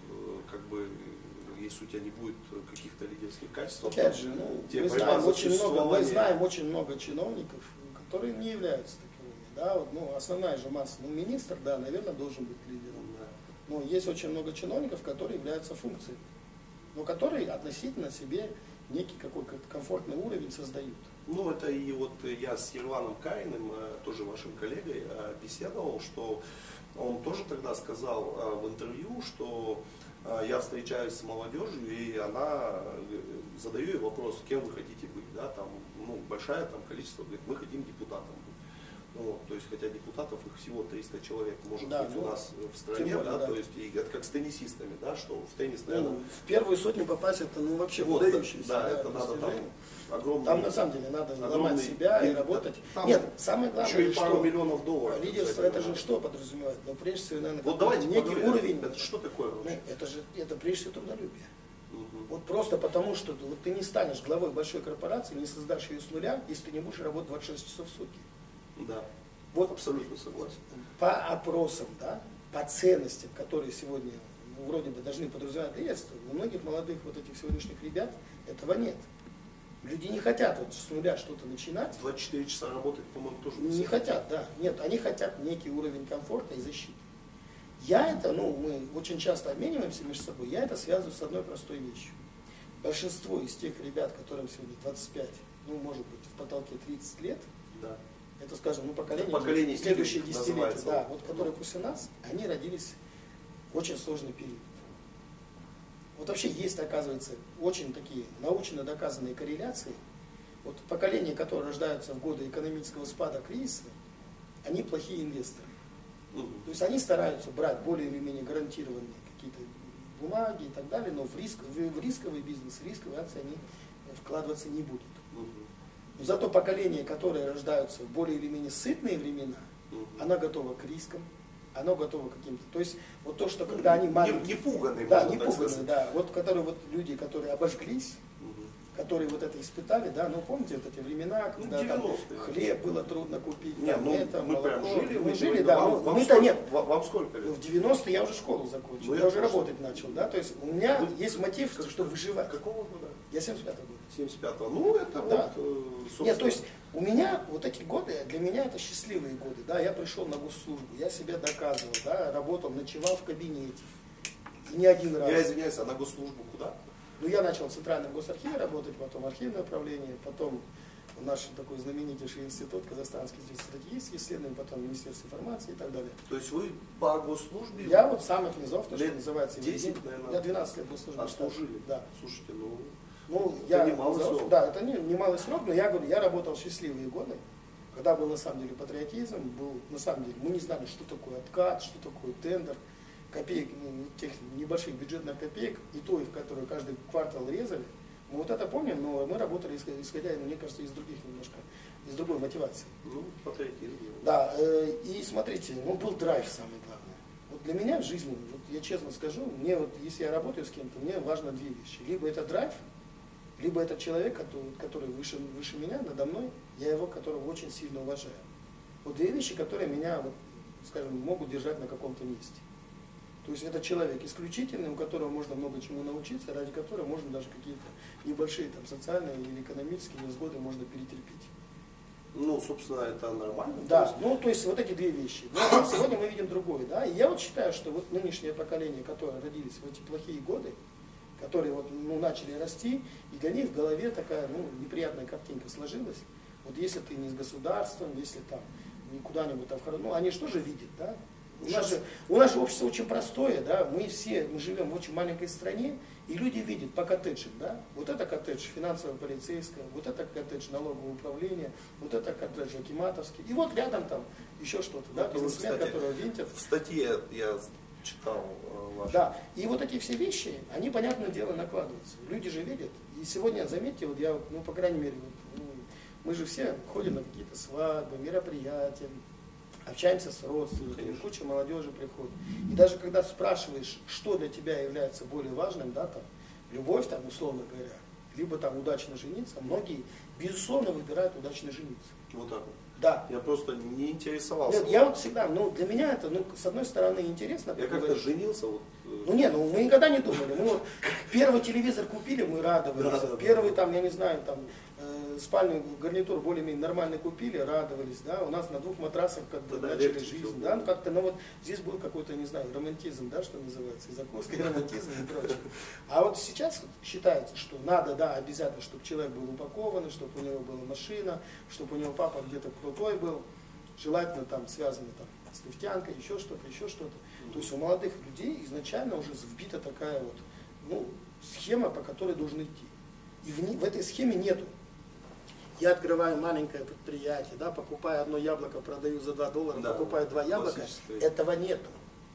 как бы, если у тебя не будет каких-то лидерских качеств, опять же, ну, мы, знаем очень много, мы знаем очень много чиновников, которые не являются таковыми. Да? Вот, ну, основная же масса, ну, министр, да, наверное, должен быть лидером. Да. Но есть очень много чиновников, которые являются функцией, но которые относительно себе некий какой-то комфортный уровень создают. Ну, это и вот я с Ерланом Кариным, тоже вашим коллегой, беседовал, что он тоже тогда сказал в интервью, что я встречаюсь с молодежью, и она, задаю ей вопрос, кем вы хотите быть, да, там, ну, большое там количество, говорит, мы хотим депутатом быть. Вот, то есть, хотя депутатов их всего триста человек может да, быть ну, у нас в стране, более, да, да, то есть, и это как с теннисистами, да, что в теннис, наверное... Ну, в первую сотню попасть, это, ну, вообще вот, выдающийся. Да, да, это надо там огромный... Там, на самом деле, надо огромный, ломать себя и работать. Там Нет, самое главное, еще и пару что миллионов долларов. Лидерство, это же что подразумевает? Ну, прежде всего, наверное, вот давайте некий поговорим. уровень... Это что такое вообще? Ну, это же, это прежде всего трудолюбие. Угу. Вот просто потому, что вот ты не станешь главой большой корпорации, не создашь ее с нуля, если ты не будешь работать двадцать шесть часов в сутки. Да. Вот абсолютно согласен. По опросам, да, по ценностям, которые сегодня ну, вроде бы должны подразумевать лидерство, у многих молодых вот этих сегодняшних ребят Этого нет. Люди не хотят вот с нуля что-то начинать. двадцать четыре часа работать, по-моему, тоже не, не хотят, да. Нет, они хотят некий уровень комфорта и защиты. Я это, ну, мы очень часто обмениваемся между собой, я это связываю с одной простой вещью. Большинство из тех ребят, которым сегодня двадцать пять, ну, может быть, в потолке тридцать лет, да. это, скажем, ну, поколение, поколение следующие десятилетия, да, вот, да. которые после нас, они родились в очень сложный период. Вот вообще есть, оказывается, очень такие научно доказанные корреляции. Вот поколения, которые рождаются в годы экономического спада, кризиса, они плохие инвесторы. Угу. То есть они стараются брать более или менее гарантированные какие-то бумаги и так далее, но в, риск, в рисковый бизнес, в рисковые акции они вкладываться не будут. Угу. Но зато поколение, которые рождаются в более или менее сытные времена, угу. оно готово к рискам, оно готово к каким-то. То есть вот то, что когда они маленькие. Не, не пуганные, да, не пуганные, да. Вот которые вот люди, которые обожглись, угу. которые вот это испытали, да, ну помните вот эти времена, когда ну, там хлеб было трудно купить, нет, там, ну, это, мы молоко. прям жили, мы мы жили, жили, да. вам, ну, вам мы-то сколько, нет. Вам, вам сколько лет? В девяностые я уже школу закончил, ну, я уже работать начал, да, то есть у меня Вы, есть мотив, как, чтобы выживать. Какого года? Я семьдесят пятого года. семьдесят пятого, ну это да. вот, собственно. Нет, то есть у меня вот эти годы, для меня это счастливые годы, да, я пришел на госслужбу, я себя доказывал, да, работал, ночевал в кабинете, и не один раз. Я извиняюсь, а на госслужбу куда? Ну, я начал в Центральном госархиве работать, потом архивное управление, потом наш такой знаменитейший институт, Казахстанский институт стратегических исследований, потом Министерство информации и так далее. То есть вы по госслужбе? Я вот самых низов, то, что называется. десять, наверное. Я двенадцать лет госслужбы. Отслужили? Да. Слушайте, ну, ну это я, немалый срок. Да, это не, немалый срок, но я говорю, я работал в счастливые годы, когда был на самом деле патриотизм, был на самом деле, мы не знали, что такое откат, что такое тендер, копеек, тех небольших бюджетных копеек, и то, их, которые каждый квартал резали. Мы вот это помним, но мы работали, исходя, мне кажется, из других немножко, из другой мотивации. Ну, патриотизм. Да, э, и смотрите, ну, был драйв самый главный. Вот для меня в жизни, вот я честно скажу, мне вот, если я работаю с кем-то, мне важно две вещи. Либо это драйв, либо это человек, который, который выше, выше меня, надо мной, я его, которого очень сильно уважаю. Вот две вещи, которые меня, вот, скажем, могут держать на каком-то месте. То есть это человек исключительный, у которого можно много чему научиться, ради которого можно даже какие-то небольшие там, социальные или экономические невзгоды можно перетерпеть. Ну, собственно, это нормально. Да, то есть... ну то есть вот эти две вещи. Но сегодня мы видим другое, да. И я вот считаю, что вот нынешнее поколение, которое родились в эти плохие годы, которые вот, ну, начали расти, и для них в голове такая, ну, неприятная картинка сложилась. Вот если ты не с государством, если там не куда-нибудь там, ну они что же видят, да? У нас, же, у нас же общество очень простое, да, мы все, мы живем в очень маленькой стране, и люди видят по коттеджам, да, вот это коттедж финансово-полицейское, вот это коттедж налогового управления, вот это коттедж акиматовский, и вот рядом там еще что-то, да, бизнесмен, которого винтят. В статье я читал э, вашу. Да, и вот эти все вещи, они, понятное дело, накладываются. Люди же видят, и сегодня, заметьте, вот я, ну, по крайней мере, вот, ну, мы же все ходим на какие-то свадьбы, мероприятия, общаемся с родственниками, куча молодежи приходит. И даже когда спрашиваешь, что для тебя является более важным, да, там, любовь, там, условно говоря, либо там удачно жениться, многие, безусловно, выбирают удачно жениться. Вот так вот. Да. Я просто не интересовался. Нет, я вот всегда, ну, для меня это, ну, с одной стороны, интересно. Я как-то женился, вот. Ну, не, ну, мы никогда не думали. Мы вот первый телевизор купили, мы радовались. Да, да, первый, там, я не знаю, там, э, спальный гарнитур более-менее нормально купили, радовались, да. У нас на двух матрасах как бы да, начали жизнь, да. Ну, как-то, ну, вот здесь был какой-то, не знаю, романтизм, да, что называется, Закоский романтизм и прочее. А вот сейчас считается, что надо, да, обязательно, чтобы человек был упакован, чтобы у него была машина, чтобы у него папа где-то крутой был, желательно там связанный там с нефтянкой, еще что-то, еще что-то. Mm-hmm. То есть у молодых людей изначально уже вбита такая вот, ну, схема, по которой должен идти. И в, в этой схеме нету. Я открываю маленькое предприятие, да, покупаю одно яблоко, продаю за два доллара, да, покупаю два яблока. Этого нету.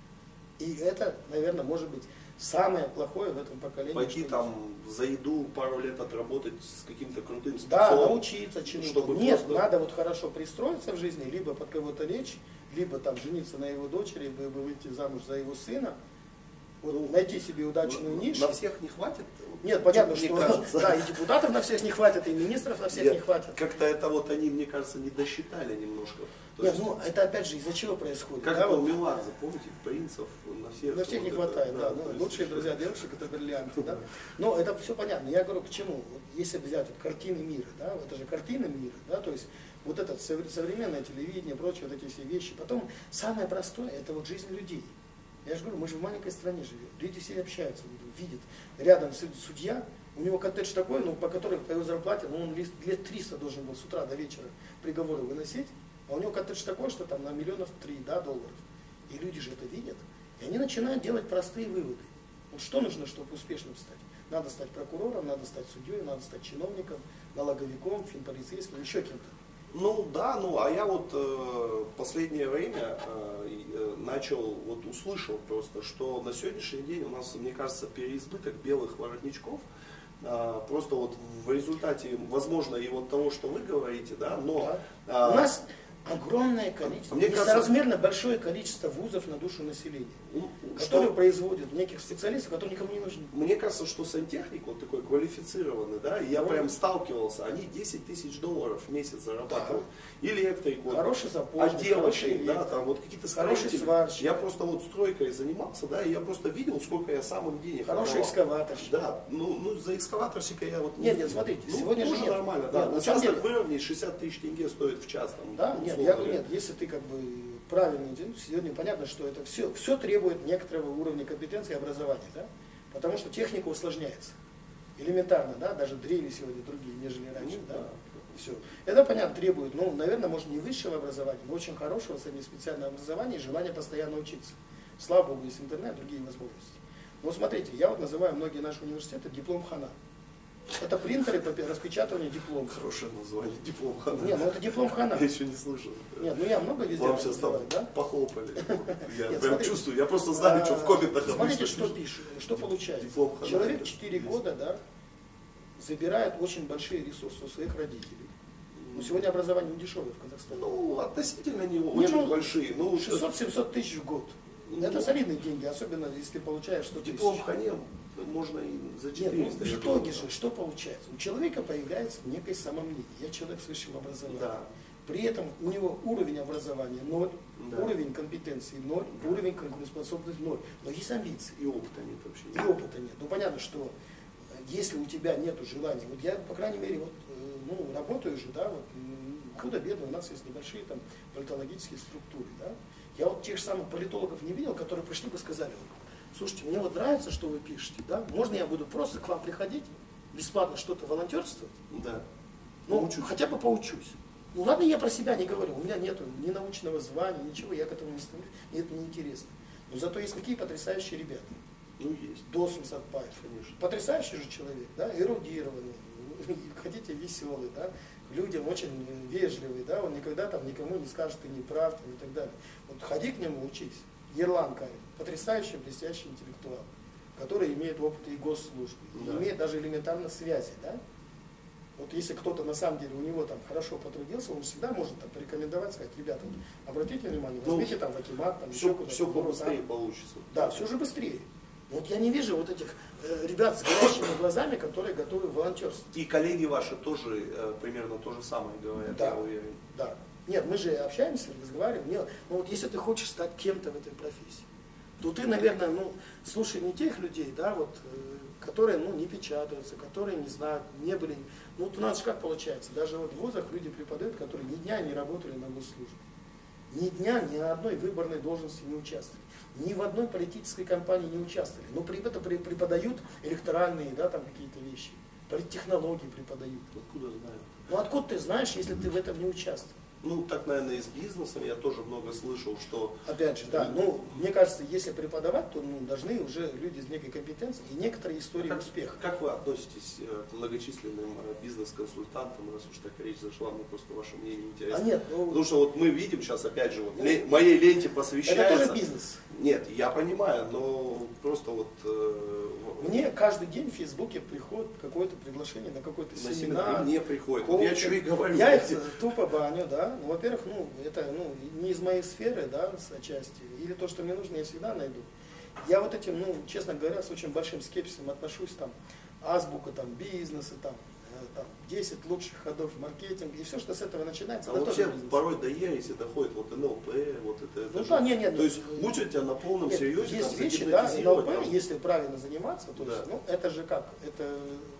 И это, наверное, может быть самое плохое в этом поколении. Пойти там есть. За еду пару лет отработать с каким-то крутым спецом. Да, научиться чему-то. Нет, просто... надо вот хорошо пристроиться в жизни, либо под кого-то лечь, либо там жениться на его дочери, либо выйти замуж за его сына. Вот Ну, найти себе удачную на, нишу. На всех не хватит? Нет, понятно, мне что кажется. да, и депутатов на всех не хватит, и министров на всех Нет, не хватит. Как-то это вот они, мне кажется, не досчитали немножко. То Нет, есть, ну это опять же из-за чего происходит? как да, это у вот, Меладзе, помните, принцев на всех. на всех вот не это, хватает, да. то Ну, есть- лучшие друзья девушек это бриллианты, да. Но это все понятно. Я говорю, к чему? Вот если взять вот картины мира, да, это же картины мира, да, то есть вот это современное телевидение, прочие вот эти все вещи. Потом самое простое это вот жизнь людей. Я же говорю, мы же в маленькой стране живем. Люди все общаются, видят. Рядом судья, у него коттедж такой, ну, по которому по его зарплате, ну, он лет триста должен был с утра до вечера приговоры выносить, а у него коттедж такой, что там на миллионов три, да, долларов. И люди же это видят, и они начинают делать простые выводы. Вот что нужно, чтобы успешным стать? Надо стать прокурором, надо стать судьей, надо стать чиновником, налоговиком, финполицейским, еще кем-то. Ну да, ну а я вот э, последнее время э, э, начал, вот услышал просто, что на сегодняшний день у нас, мне кажется, переизбыток белых воротничков. Э, просто вот в результате, возможно, и вот того, что вы говорите, да, но... Да. Э, у нас огромное количество, мне несоразмерно кажется, большое количество вузов на душу населения, которые что, производят неких специалистов, которые никому не нужны. Мне кажется, что сантехник вот такой квалифицированный, да, и я Ну, прям сталкивался, они десять тысяч долларов в месяц зарабатывают. Да. Электрик, вот, хороший запорник, отделочник, да, там вот какие-то хороший сварщик. Я просто вот стройкой занимался, да, и я просто видел, сколько я сам им денег Хороший отдавал. экскаваторщик. Да, ну, ну за экскаваторщика я вот... Нет, нет, смотрите, ну, сегодня же нет. нормально, да. Нет, на частных выровней шестьдесят тысяч тенге стоит в час. Там, да, нет, я говорю, нет, если ты как бы правильно идешь, сегодня понятно, что это все, все требует некоторого уровня компетенции и образования, да, потому что техника усложняется. Элементарно, да, даже дрели сегодня другие, нежели раньше, Ну, да. да. Все. Это, понятно, требует, ну, наверное, может, не высшего образования, но очень хорошего среднеспециального образования и желание постоянно учиться. Слава Богу, есть интернет, другие возможности. Но смотрите, я вот называю многие наши университеты диплом хана. Это принтеры по распечатыванию диплома. Хорошее название, диплом хана. Нет, ну это диплом хана. Я еще не слышал. Нет, ну я много везде Вам сейчас там называю, да? похлопали. Я Нет, прям смотрите, чувствую, я просто знаю, что в комментах смотрите, обычно что пишут. пишет, что получается. Диплом хана, Человек это четыре есть. года, да, забирает очень большие ресурсы у своих родителей. Ну, сегодня образование не дешевое в Казахстане. Ну, относительно не Не, очень ну, большие. Ну, шестьсот-семьсот тысяч в год. Ну, Это солидные деньги, особенно если ты получаешь сто тысяч. диплом в хане можно и за Нет, четыреста. ну, в я итоге думаю. же, что получается? У человека появляется некое самомнение. Я человек с высшим образованием. Да. При этом у него уровень образования ноль, Да. уровень компетенции ноль, Да. уровень конкурентоспособности ноль. Но есть амбиции. И опыта нет вообще. И опыта нет. Ну понятно, что если у тебя нет желания, вот я, по крайней мере, вот, э, ну, работаю же, да, вот, м, худо-бедно, у нас есть небольшие там политологические структуры, да. Я вот тех же самых политологов не видел, которые пришли бы и сказали, вот, слушайте, мне вот нравится, что вы пишете, да, можно я буду просто к вам приходить, бесплатно что-то волонтерствовать, Да. ну, Поучусь. хотя бы поучусь. Ну ладно, я про себя не говорю, у меня нет ни научного звания, ничего, я к этому не стремлюсь, мне это не интересно. Но зато есть какие потрясающие ребята. Ну, есть. Досум Сатпаев. Конечно. Потрясающий же человек, да, эрудированный, хотите веселый, да, людям очень вежливый, да, он никогда там никому не скажет, ты не прав, там, и так далее. Вот ходи к нему, учись. Ерлан Карин, потрясающий, блестящий интеллектуал, который имеет опыт и госслужбы, Да. имеет даже элементарно связи, да. Вот если кто-то на самом деле у него там хорошо потрудился, он всегда может там порекомендовать, сказать, ребята, вот, обратите внимание, Ну, возьмите там в Акимат, там Все, еще куда-то. все в город, побыстрее там. получится. Да, все же быстрее. Вот я не вижу вот этих э, ребят с горящими глазами, которые готовы волонтерствовать. И коллеги ваши тоже э, примерно то же самое говорят, Да. я уверен. Да. Нет, мы же общаемся, разговариваем. Нет, ну вот если ты хочешь стать кем-то в этой профессии, то ты, наверное, ну, слушай не тех людей, да, вот, э, которые, ну, не печатаются, которые не знают, не были. Ну, вот у нас же как получается, даже вот в вузах люди преподают, которые ни дня не работали на госслужбе. Ни дня ни на одной выборной должности не участвовали. Ни в одной политической кампании не участвовали. Но при этом преподают электоральные, да, там какие-то вещи. Политтехнологии преподают. Откуда знаю? Ну откуда ты знаешь, если ты в этом не участвовал? Ну, так, наверное, и с бизнесом я тоже много слышал, что... Опять же, да, ну, мне кажется, если преподавать, то ну, должны уже люди с некой компетенцией и некоторые истории как, успеха. Как вы относитесь э, к многочисленным э, бизнес-консультантам, раз уж так речь зашла, мне просто ваше мнение интересно. А нет, ну, Потому что вот мы видим сейчас, опять же, вот Ну, ле- моей ленте это посвящается... тоже бизнес. Нет, я понимаю, но просто вот... э, Мне каждый день в Фейсбуке приходит какое-то приглашение на какой-то на семинар. семинар мне приходит. Вот я коучинг. что и говорю. Я их тупо баню, да. Ну, во-первых, ну, это ну, не из моей сферы, да, с отчасти. Или то, что мне нужно, я всегда найду. Я вот этим, ну, честно говоря, с очень большим скепсисом отношусь, там, азбука, там, бизнеса, там, там, десять лучших ходов маркетинга, и все, что с этого начинается, а это вообще тоже бизнес. порой до ереси доходит вот эн эл пэ, вот это, это Ну же, да, нет, нет. то есть учат тебя на полном нет, серьезе, есть там, вещи, да, эн эл загипнотизировать, пэ, там. если правильно заниматься, то Да. есть, ну, это же как, это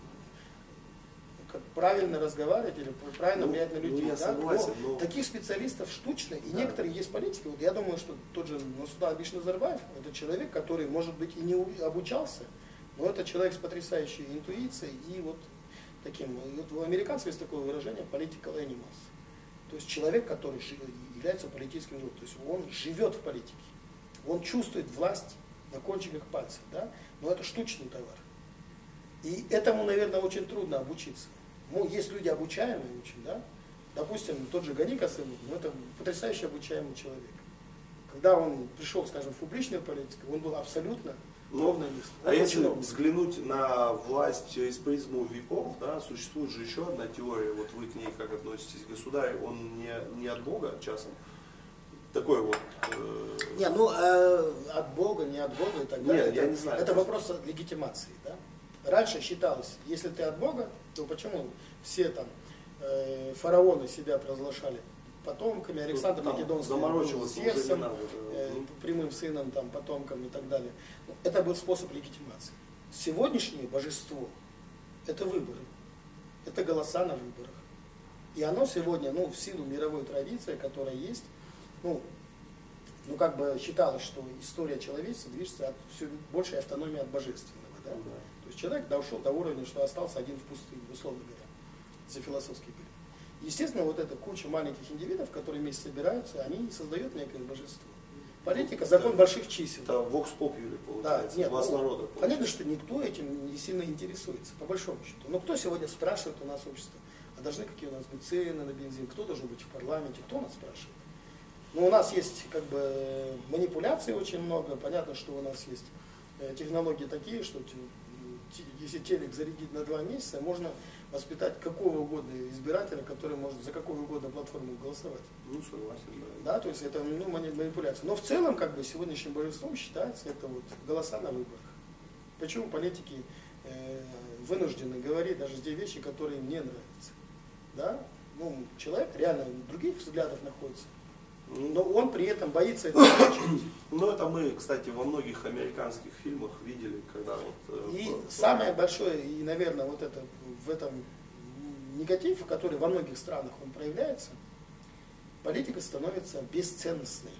как правильно разговаривать или правильно Ну, влиять на ну, людей, я да? согласен, но но- таких специалистов штучно, и Да. некоторые есть политики, вот я думаю, что тот же Нурсултан Абишевич Назарбаев, это человек, который, может быть, и не у- обучался, но это человек с потрясающей интуицией и вот таким, вот у американцев есть такое выражение political animals, то есть человек, который жи- является политическим животным, то есть он живет в политике, он чувствует власть на кончиках пальцев, да? Но это штучный товар. И этому, наверное, очень трудно обучиться. Ну, есть люди обучаемые очень, да? Допустим, тот же Гани Касымов, ну, это потрясающе обучаемый человек. Когда он пришел, скажем, в публичную политику, он был абсолютно Ну, ровное место. а Он если чиновник. взглянуть на власть через призму веков, да, существует же еще одна теория, вот вы к ней как относитесь, государь, он не, не от Бога часом, такой вот... э, Не, ну, э, от Бога, не от Бога и так далее. Нет, я это, не знаю. это вопрос легитимации, да? Раньше считалось, если ты от Бога, то почему все там э, фараоны себя провозглашали потомками, Александр там Македонский был заморочиваться уже не Зевсом, надо, да. э, прямым сыном, там, потомком и так далее. Ну, это был способ легитимации. Сегодняшнее божество – это выборы, это голоса на выборах. И оно сегодня, ну, в силу мировой традиции, которая есть, ну, ну, как бы считалось, что история человечества движется от все большей автономии от божественного. Да? Да. То есть человек дошел до уровня, что остался один в пустыне, условно говоря, за философский период. Естественно, вот эта куча маленьких индивидов, которые вместе собираются, они создают некое божество. Политика – закон больших чисел. Это vox populi получается, Да, нет, глаз ну, народа. понятно, что никто этим не сильно интересуется, по большому счету. Но кто сегодня спрашивает у нас общество, а должны какие у нас быть цены на бензин, кто должен быть в парламенте, кто нас спрашивает? Ну, у нас есть как бы манипуляций очень много, понятно, что у нас есть э, технологии такие, что те- те- если телек зарядить на два месяца, можно воспитать какого угодно избирателя, который может за какую угодно платформу голосовать. Ну, согласен, да. Да, то есть это ну, мани- манипуляция. Но в целом, как бы, сегодняшним божеством считается это вот голоса на выборах. Почему политики э, вынуждены говорить даже те вещи, которые им не нравятся. Да? Ну, человек реально других взглядов находится, но он при этом боится это озвучивать. Ну, это мы, кстати, во многих американских фильмах видели, когда вот... э, И по- самое большое, и, наверное, вот это в этом негатив, который во многих странах он проявляется, политика становится бесценностной,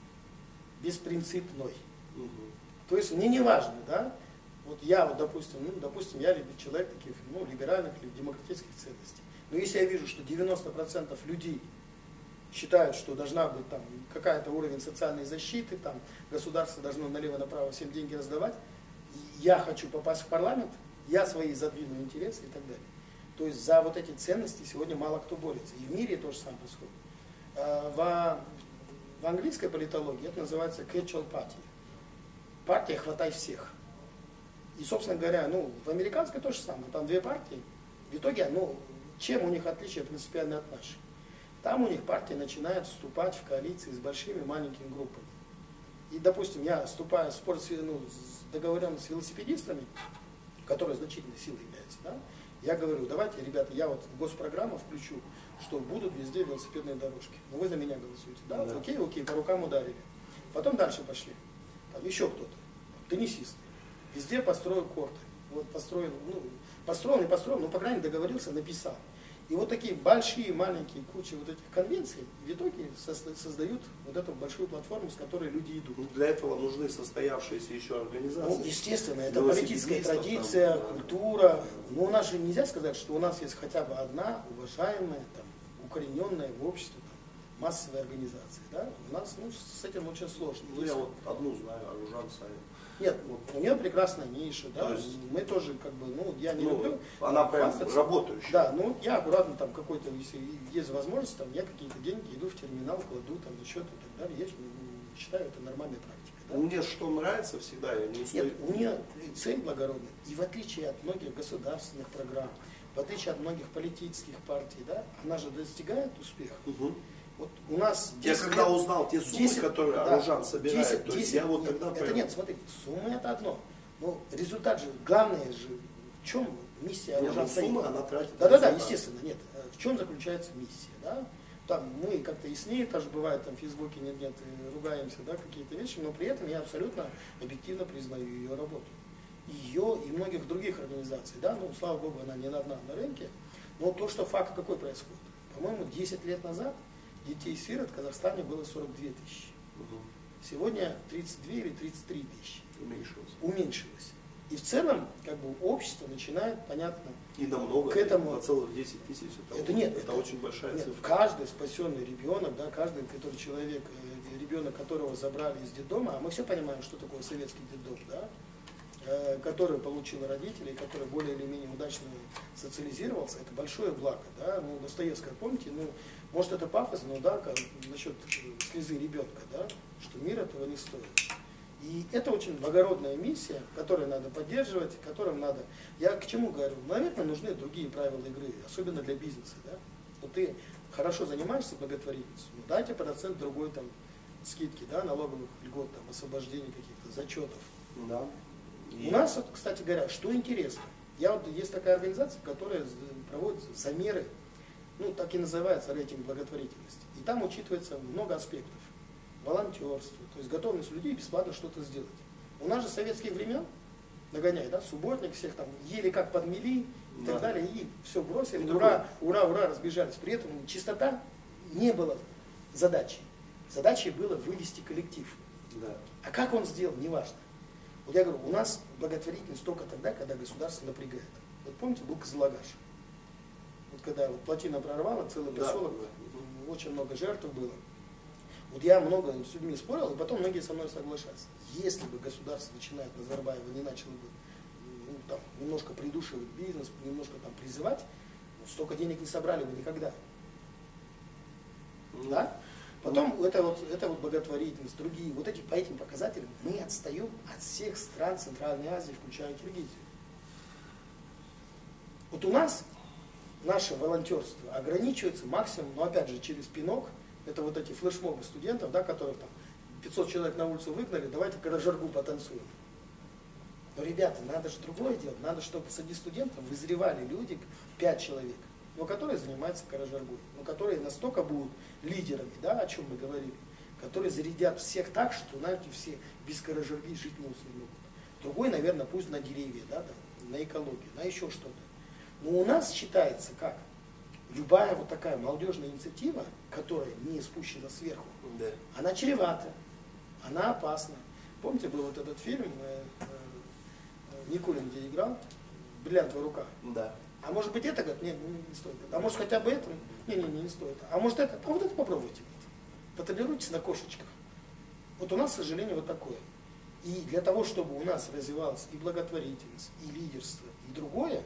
беспринципной. Мгм. То есть мне не важно, да, вот я, вот, допустим, ну, допустим, я либо человек таких, ну, либеральных или демократических ценностей. Но если я вижу, что девяносто процентов людей считают, что должна быть там какая-то уровень социальной защиты, там государство должно налево-направо всем деньги раздавать, и я хочу попасть в парламент, я свои задвину интересы и так далее. То есть за вот эти ценности сегодня мало кто борется. И в мире то же самое происходит. А, Во, в английской политологии это называется catch-all party. Партия «хватай всех». И, собственно говоря, ну, в американской то же самое. Там две партии. В итоге, ну, чем у них отличие принципиально от нашей? Там у них партии начинают вступать в коалиции с большими и маленькими группами. И, допустим, я вступаю в спор, ну, с договоренность с велосипедистами, которые значительной силой являются, да, я говорю, давайте, ребята, я вот в госпрограмму включу, что будут везде велосипедные дорожки. Но вы за меня голосуете. Да, Да. окей, окей, по рукам ударили. Потом дальше пошли. Там еще кто-то, теннисисты. Везде построил корты. Вот построил, ну, построил, не построил, но, по крайней мере, договорился, написал. И вот такие большие, маленькие кучи вот этих конвенций в итоге создают вот эту большую платформу, с которой люди идут. Ну, для этого нужны состоявшиеся еще организации. Ну, естественно, это Велосипедистов политическая там, традиция, да. культура. Но у нас же нельзя сказать, что у нас есть хотя бы одна уважаемая, там, укорененная в обществе там, массовая организация. Да? У нас ну, с этим очень сложно. Ну, я вот одну знаю, Аружан Саин. Нет, у нее прекрасная ниша, да, То есть- мы тоже, как бы, ну, я не Ну, люблю. она прям хвастаться. работающая. Да, ну, я аккуратно там какой-то, если есть возможность, там, я какие-то деньги иду в терминал, кладу там на счет и так далее. Я м, считаю, это нормальная практика. Да? Мне что нравится всегда, я не устаю. Нет, у нее цель благородная. И в отличие от многих государственных программ, в отличие от многих политических партий, да, она же достигает успеха. Мгм. Вот у нас я когда лет, узнал те суммы, десять, которые да, Аружан собирает, десять, то есть десять, я вот нет, тогда это прям... нет, смотри, сумма это одно. Но результат же, главное же, в чем миссия Аружан стоит? Сумма, она тратит. Да-да-да, естественно, нет. В чем заключается миссия, да? Там мы как-то и с ней тоже бывает, там в Фейсбуке нет-нет, ругаемся, да, какие-то вещи, но при этом я абсолютно объективно признаю ее работу. Ее и многих других организаций, да, ну, слава богу, она не одна на рынке, но то, что факт какой происходит. По-моему, десять лет назад детей-сирот в Казахстане было сорок две тысячи. Угу. Сегодня тридцать две или тридцать три тысячи. Уменьшилось. Уменьшилось. И в целом, как бы, общество начинает, понятно, и намного, к этому... на целых десять тысяч, это, это нет, это, это очень большая нет, цифра. Каждый спасенный ребенок, да, каждый, который человек, ребенок которого забрали из детдома, а мы все понимаем, что такое советский детдом, да, э, который получил родителей, который более или менее удачно социализировался, это большое благо, да, ну, Достоевского, помните, ну, может это пафосно, но да, как, насчет слезы ребенка, да, что мир этого не стоит. И это очень благородная миссия, которую надо поддерживать, которым надо... Я к чему говорю? Наверное, нужны другие правила игры, особенно для бизнеса. Да? Вот ты хорошо занимаешься благотворительностью, ну, дайте процент другой там скидки, да, налоговых льгот, там, освобождений каких-то, зачетов. Да. И... У нас, вот, кстати говоря, что интересно, я вот, есть такая организация, которая проводит замеры, ну, так и называется рейтинг благотворительности. И там учитывается много аспектов. Волонтерство, то есть готовность людей бесплатно что-то сделать. У нас же с советских времен, нагоняй, да, субботник, всех там еле как подмели и да. так далее, и все бросили, и ура, ура, ура, разбежались. При этом чистота не было задачей. Задачей было вывести коллектив. Да. А как он сделал, неважно. Вот я говорю, у нас благотворительность только тогда, когда государство напрягает. Вот помните, был Кызылагаш. Вот когда вот плотина прорвала, целый поселок, да, да. очень много жертв было. Вот я много с людьми спорил, и потом многие со мной соглашаются. Если бы государство, начиная от Назарбаева, не начало бы ну, там, немножко придушивать бизнес, немножко там призывать, ну, столько денег не собрали бы никогда. Mm. Да? Потом mm. это, вот, это вот благотворительность, другие, вот эти, по этим показателям мы отстаем от всех стран Центральной Азии, включая Киргизию. Вот у нас наше волонтерство ограничивается максимум, но опять же через пинок. Это вот эти флешмобы студентов, да, которых там пятьсот человек на улицу выгнали, давайте каражаргу потанцуем. Но, ребята, надо же другое делать. Надо, чтобы среди студентов вызревали люди, пять человек, но которые занимаются каражаргой, но которые настолько будут лидерами, да, о чем мы говорили, которые зарядят всех так, что, знаете, все без каражарги жить не могут. Другой, наверное, пусть на деревья, да, там, на экологию, на еще что-то. Но у нас считается как? Любая вот такая молодежная инициатива, которая не спущена сверху, да. она чревата, она опасна. Помните, был вот этот фильм, э, э, Никулин где играл, «Бриллиантовая рука». Да. А может быть это, говорит, нет, не, не стоит. А может хотя бы это? Не, не, не, не стоит. А может это? А вот это попробуйте. Потренируйтесь на кошечках. Вот у нас, к сожалению, вот такое. И для того, чтобы у нас развивалась и благотворительность, и лидерство, и другое,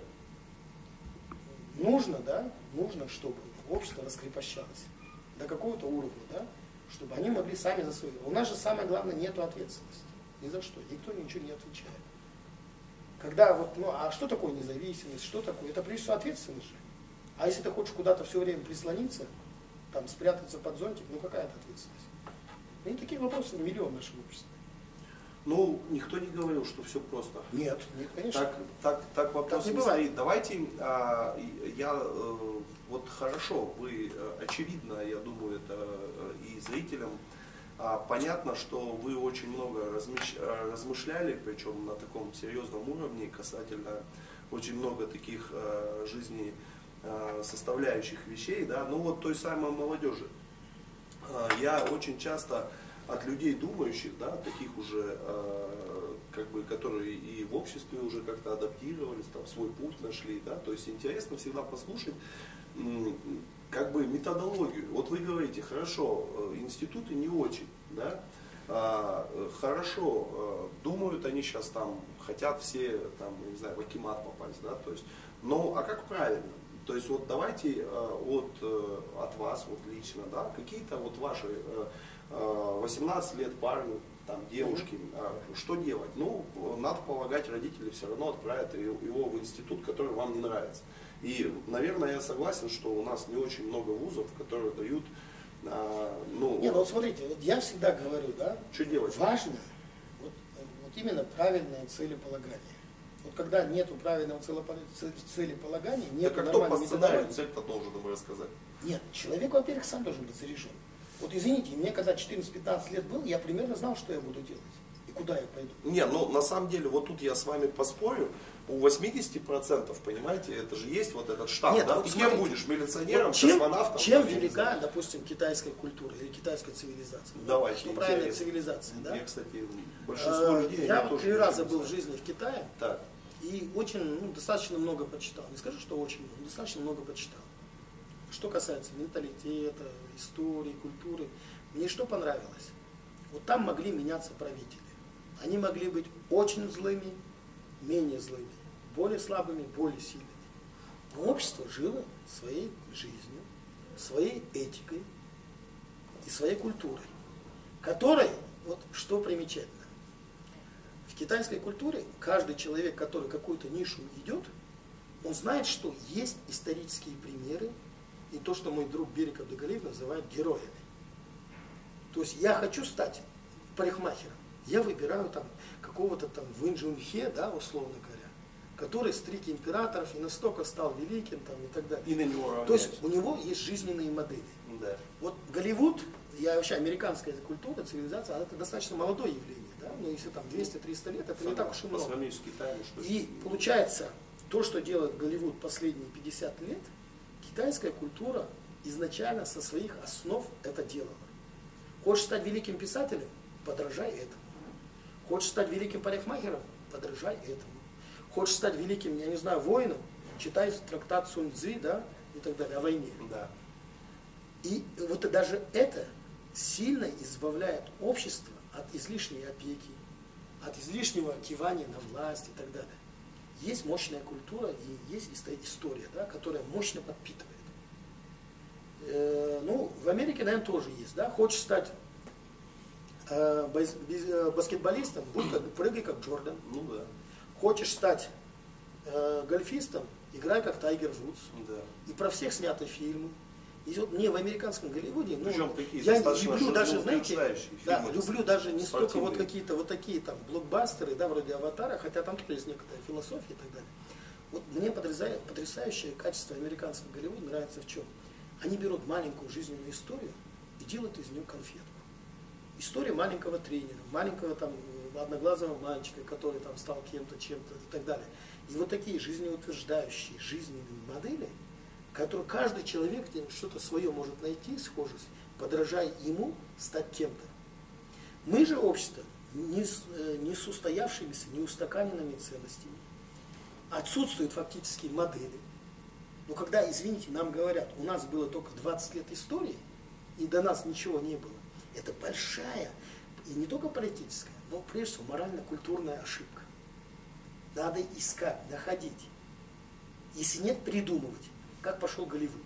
нужно, да, нужно, чтобы общество раскрепощалось до какого-то уровня, да, чтобы они могли сами за свои. У нас же самое главное, нету ответственности. Ни за что. Никто ничего не отвечает. Когда вот, ну, а что такое независимость, что такое? Это прежде всего ответственность же. А если ты хочешь куда-то все время прислониться, там, спрятаться под зонтик, ну какая это ответственность? И таких вопросов миллион в нашем обществе. Ну, никто не говорил, что все просто. Нет, нет, конечно. Так, так, так вопрос так не не бывает. стоит. Давайте, а, я, а, вот хорошо, вы, очевидно, я думаю, это и зрителям а, понятно, что вы очень много размыш, размышляли, причем на таком серьезном уровне, касательно очень много таких а, жизни а, составляющих вещей, да, ну вот той самой молодежи. А, я очень часто от людей думающих, да, таких уже, э, как бы, которые и в обществе уже как-то адаптировались, там, свой путь нашли, да, то есть интересно всегда послушать, м, как бы, методологию. Вот вы говорите, хорошо, институты не очень, да, а, хорошо, э, думают они сейчас там, хотят все, там, не знаю, в акимат попасть, да, то есть, но, а как правильно? То есть, вот давайте э, от, э, от вас, вот лично, да, какие-то вот ваши э, восемнадцать лет парню, там, девушке, mm-hmm. что делать? Ну, надо полагать, родители все равно отправят его в институт, который вам не нравится. И, наверное, я согласен, что у нас не очень много вузов, которые дают А, ну, Не, ну вот смотрите, вот я всегда говорю, да, что делать? важно вот, вот именно правильное целеполагание. Вот когда нету правильного целеполагания, нет Так а кто по нормальной сценарию методологии. цель-то должен ему рассказать? Нет, человек, во-первых, сам должен быть заряжен. Вот извините, мне когда четырнадцать-пятнадцать лет был, я примерно знал, что я буду делать и куда я пойду. Не, ну на самом деле, вот тут я с вами поспорю, у восьмидесяти процентов, понимаете, это же есть вот этот штамп, Нет, да? вот Ты смотрите, кем будешь, милиционером, вот чем, космонавтом? чем там, я не велика, знаю. допустим, китайская культура или китайская цивилизация? Давайте, Что правильная интересно. цивилизация, да? Я, кстати, большинство Э, людей... Я они вот тоже три не раза знают. был в жизни в Китае. Так. И очень, ну, достаточно много почитал. Не скажу, что очень много, но достаточно много почитал. Что касается менталитета, истории, культуры, мне что понравилось? Вот там могли меняться правители. Они могли быть очень злыми, менее злыми, более слабыми, более сильными. Но общество жило своей жизнью, своей этикой и своей культурой, которой, вот что примечательно, в китайской культуре каждый человек, который какую-то нишу идет, он знает, что есть исторические примеры и то, что мой друг Бериков Доголиев называет героями. То есть я хочу стать парикмахером, я выбираю там какого-то там Вэнь Джунхе, да, условно говоря, который стриг императоров и настолько стал великим там, и так далее. И на него равняется. То есть у него есть жизненные модели. Да. Вот Голливуд, я вообще американская культура, цивилизация, это достаточно молодое явление. Да? Но если там двести-триста лет, это не так уж и По много. сравнению с Китаем, что И получается, то, что делает Голливуд последние пятьдесят лет, китайская культура изначально со своих основ это делала. Хочешь стать великим писателем? Подражай этому. Хочешь стать великим парикмахером? Подражай этому. Хочешь стать великим, я не знаю, воином? Читай трактат Сунь Цзы, да, и так далее, о войне. Да. И вот даже это сильно избавляет общество от излишней опеки, от излишнего кивания на власть и так далее. Есть мощная культура и есть история, да, которая мощно подпитывает. Э, ну, в Америке, наверное, тоже есть. Да? Хочешь стать э, бас, без, баскетболистом, будь как, прыгай как Джордан. Ну да. Хочешь стать э, гольфистом, играй как Тайгер Вудс. Да. И про всех сняты фильмы. И вот мне в американском Голливуде, ну, Причем такие я достаточно люблю даже, знаете, жизнеутверждающие да, фильмы, люблю даже не столько спортивные. вот какие-то вот такие там блокбастеры, да, вроде «Аватара», хотя там тоже есть некоторая философия и так далее. Вот мне потрясает, потрясающее качество американского Голливуда нравится в чем? Они берут маленькую жизненную историю и делают из нее конфетку. История маленького тренера, маленького там одноглазого мальчика, который там стал кем-то, чем-то и так далее. И вот такие жизнеутверждающие жизненные модели, которые каждый человек что-то свое может найти, схожесть, подражая ему, стать кем-то. Мы же общество не с, не с устоявшимися, не устаканенными ценностями. Отсутствуют фактически модели. Но когда, извините, нам говорят, у нас было только двадцать лет истории, и до нас ничего не было, это большая, и не только политическая, но прежде всего морально-культурная ошибка. Надо искать, находить. Если нет, придумывать, как пошел Голливуд.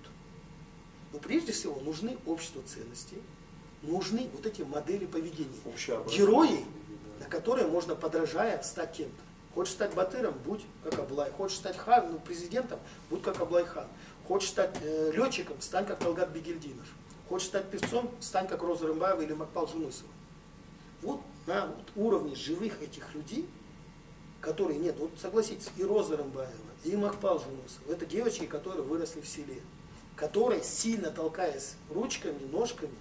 Но прежде всего нужны общество ценностей, нужны вот эти модели поведения. Герои, на которые можно, подражая, стать кем-то. Хочешь стать Батыром, будь как Аблай. Хочешь стать хан, ну, президентом, будь как Аблай хан. Хочешь стать э, летчиком, стань как Талгат Бегельдинов. Хочешь стать певцом, стань как Роза Рымбаева или Макпал Жунусова. Вот на вот уровне живых этих людей, которые, нет, вот согласитесь, и Роза Рымбаева, и Макпал Жунусова, это девочки, которые выросли в селе, которые, сильно толкаясь ручками, ножками,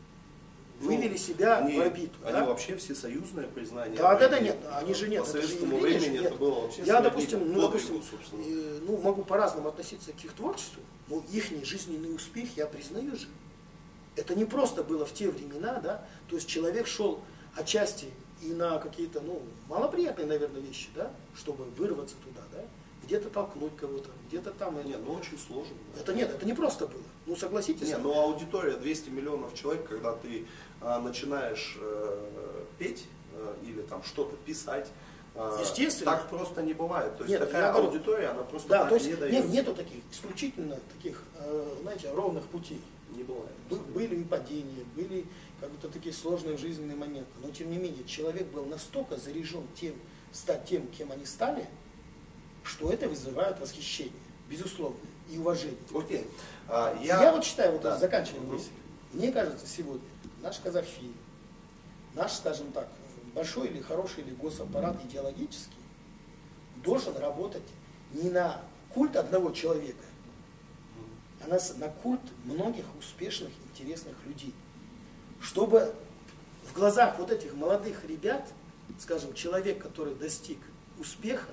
вывели ну, себя они, в орбиту. Они да? вообще всесоюзное признание. Да, да, да, нет, они же нет. По это же советскому явление, времени нет. это было вообще Я, допустим, ну, подвигу, допустим э, ну, могу по-разному относиться к их творчеству, но их жизненный успех я признаю же. Это не просто было в те времена, да, то есть человек шел отчасти и на какие-то, ну, малоприятные, наверное, вещи, да, чтобы вырваться туда, да, где-то толкнуть кого-то, где-то там. Нет, это, ну очень сложно. Да. Это нет, это не просто было. Ну, согласитесь. Нет, ну аудитория двести миллионов человек, когда ты а, начинаешь э, петь э, или там что-то писать, э, естественно. Так просто не бывает. То есть нет, такая говорю, аудитория, она просто да, так то есть не нет, дает. нету таких исключительно таких, э, знаете, ровных путей. Не бывает. Были и падения, были как-то такие сложные жизненные моменты. Но тем не менее, человек был настолько заряжен тем, стать тем, кем они стали, что это вызывает восхищение, безусловно, и уважение. Окей. А, я... я вот считаю, вот да. заканчивая угу. мысль, Мне кажется, сегодня наш Казахфильм, наш, скажем так, большой или хороший или госаппарат идеологический должен работать не на культ одного человека, а на, на культ многих успешных, интересных людей. Чтобы в глазах вот этих молодых ребят, скажем, человек, который достиг успеха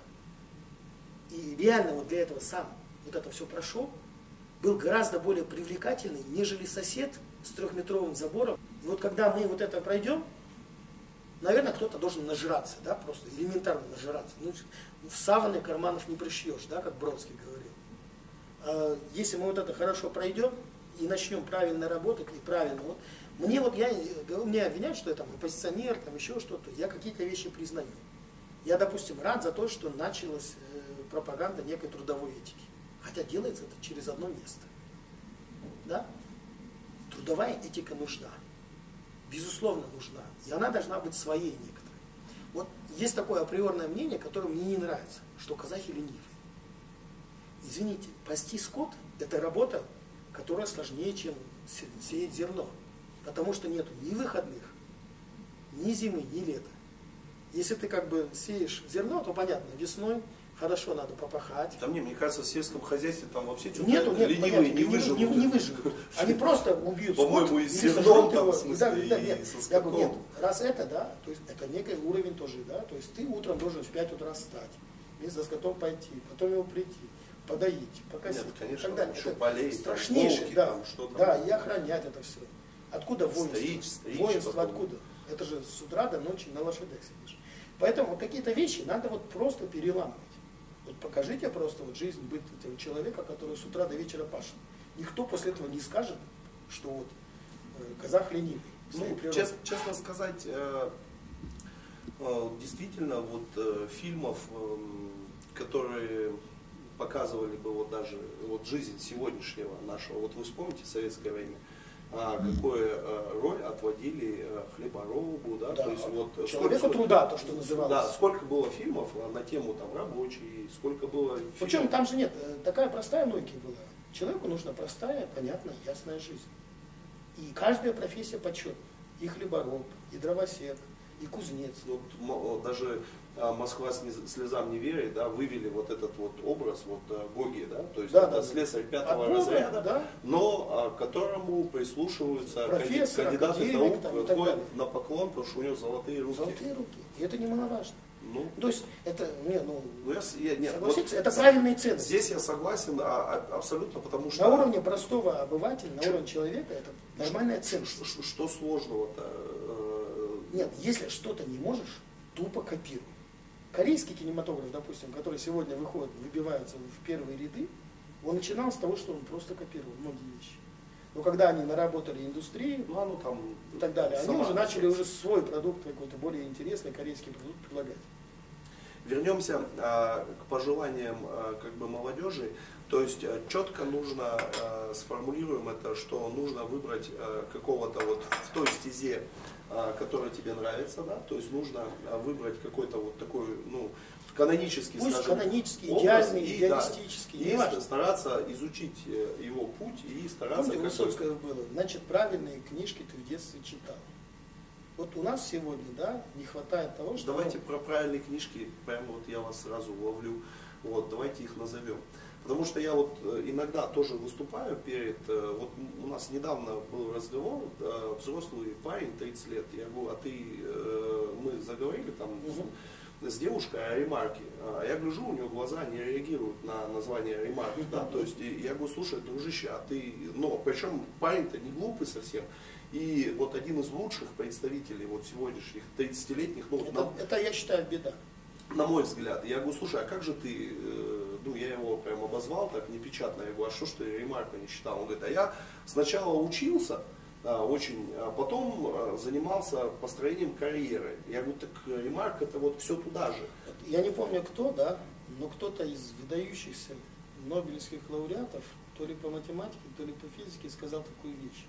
и реально вот для этого сам вот это все прошел, был гораздо более привлекательный, нежели сосед с трехметровым забором. И вот когда мы вот это пройдем, наверное, кто-то должен нажраться, да, просто элементарно нажраться. Ну, в саваны карманов не пришьешь, да, как Бродский говорил. А если мы вот это хорошо пройдем и начнем правильно работать и правильно, вот, мне вот, я, меня обвиняют, что я там оппозиционер, там еще что-то, я какие-то вещи признаю. Я, допустим, рад за то, что началась э, пропаганда некой трудовой этики. Хотя делается это через одно место. Да? Трудовая этика нужна. Безусловно нужна. И она должна быть своей некоторой. Вот есть такое априорное мнение, которое мне не нравится, что казахи ленивые. Извините, пасти скот – это работа, которая сложнее, чем сеять зерно. Потому что нет ни выходных, ни зимы, ни лета. Если ты как бы сеешь зерно, то понятно, весной хорошо надо попахать. Да мне, мне кажется, в сельском хозяйстве там вообще что-то нету, нет, ленивые понятно, не выживут. Не, не выживут. Они просто убьют По-моему, скот, и или зерном сожрут там, его. в смысле, Да, да, и нет. со Я говорю, нет, скотом. раз это, да, то есть это некий уровень тоже, да, то есть ты утром должен в пять утра встать, вместе за скотом пойти, потом его прийти, подоить, покосить. Нет, конечно, и так далее. еще Это болеет, страшнейшее, волки, да, там, что там. да, и охранять это все. Откуда воинство? Стоишь, стоишь, Воинство потом. откуда? Это же с утра до ночи на лошадях сидишь. Поэтому какие-то вещи надо вот просто переламывать. Вот покажите просто вот жизнь быт этого человека, который с утра до вечера пашет. Никто после этого не скажет, что вот э, казах ленивый. Ну, чест, честно сказать, э, э, действительно, вот э, фильмов, э, которые показывали бы вот даже вот жизнь сегодняшнего нашего, вот вы вспомните советское время, а, какую а, роль отводили а, хлеборобу, да, Да, то есть вот человеку сколько, труда, то, что называлось. Да, сколько было фильмов на тему там рабочий, сколько было фильмов. Причем там же нет, такая простая логика была. Человеку нужна простая, понятная, ясная жизнь. И каждая профессия почетна. И хлебороб, и дровосек, и кузнец. Вот, даже а, Москва слезам не верит, да, вывели вот этот вот образ вот Гоги, да, то есть да, это да, слесарь пятого Бога, разряда, да, но а, к которому прислушиваются профессор, кандидаты академик, наук, там, ходят на поклон, потому что у него золотые руки. Золотые руки. И это немаловажно. Ну, То есть это, не, ну, ну я, я, нет, согласитесь, вот это правильные ценности. Здесь я согласен а, а, абсолютно, потому что... На уровне простого обывателя, на уровне человека, это нормальная ценность. Что, что, что сложного-то? Нет, если что-то не можешь, тупо копируй. Корейский кинематограф, допустим, который сегодня выходит, выбивается в первые ряды, он начинал с того, что он просто копировал многие вещи. Но когда они наработали индустрию, ну, оно там и так далее, они сама уже начали уже свой продукт какой-то более интересный, корейский продукт предлагать. Вернемся а, к пожеланиям а, как бы молодежи. То есть а, четко нужно а, сформулируем это, что нужно выбрать а, какого-то вот в той стезе, а, которая тебе нравится, да, то есть нужно а, выбрать какой-то вот такой, ну, канонический, Пусть скажем, канонический, образ, идеальный, и, идеалистический, да, не и важно. стараться изучить э, его путь и стараться Помните, у как-то- Высоцкого было, значит, правильные книжки ты в детстве читал. Вот у нас сегодня, да, не хватает того, что... Давайте про правильные книжки, прямо вот я вас сразу ловлю, вот, давайте их назовем. Потому что я вот э, иногда тоже выступаю перед, э, вот у нас недавно был разговор, э, взрослый парень, тридцать лет, я говорю, а ты, э, мы заговорили там с, с девушкой о ремарке, а я гляжу, у нее глаза не реагируют на название ремарки, да, то есть и я говорю, слушай, дружище, а ты, но причем парень-то не глупый совсем. И вот один из лучших представителей вот сегодняшних тридцатилетних, ну, Это, на, это, я считаю, беда. на мой взгляд, я говорю, слушай, а как же ты, э, ну, я его прям обозвал так непечатно, я говорю, а что ж ты ремарка не читал? Он говорит, а я сначала учился, а, очень, а потом а, занимался построением карьеры. Я говорю, так ремарк это вот все туда же. Я не помню кто, да, но кто-то из выдающихся нобелевских лауреатов, то ли по математике, то ли по физике, сказал такую вещь.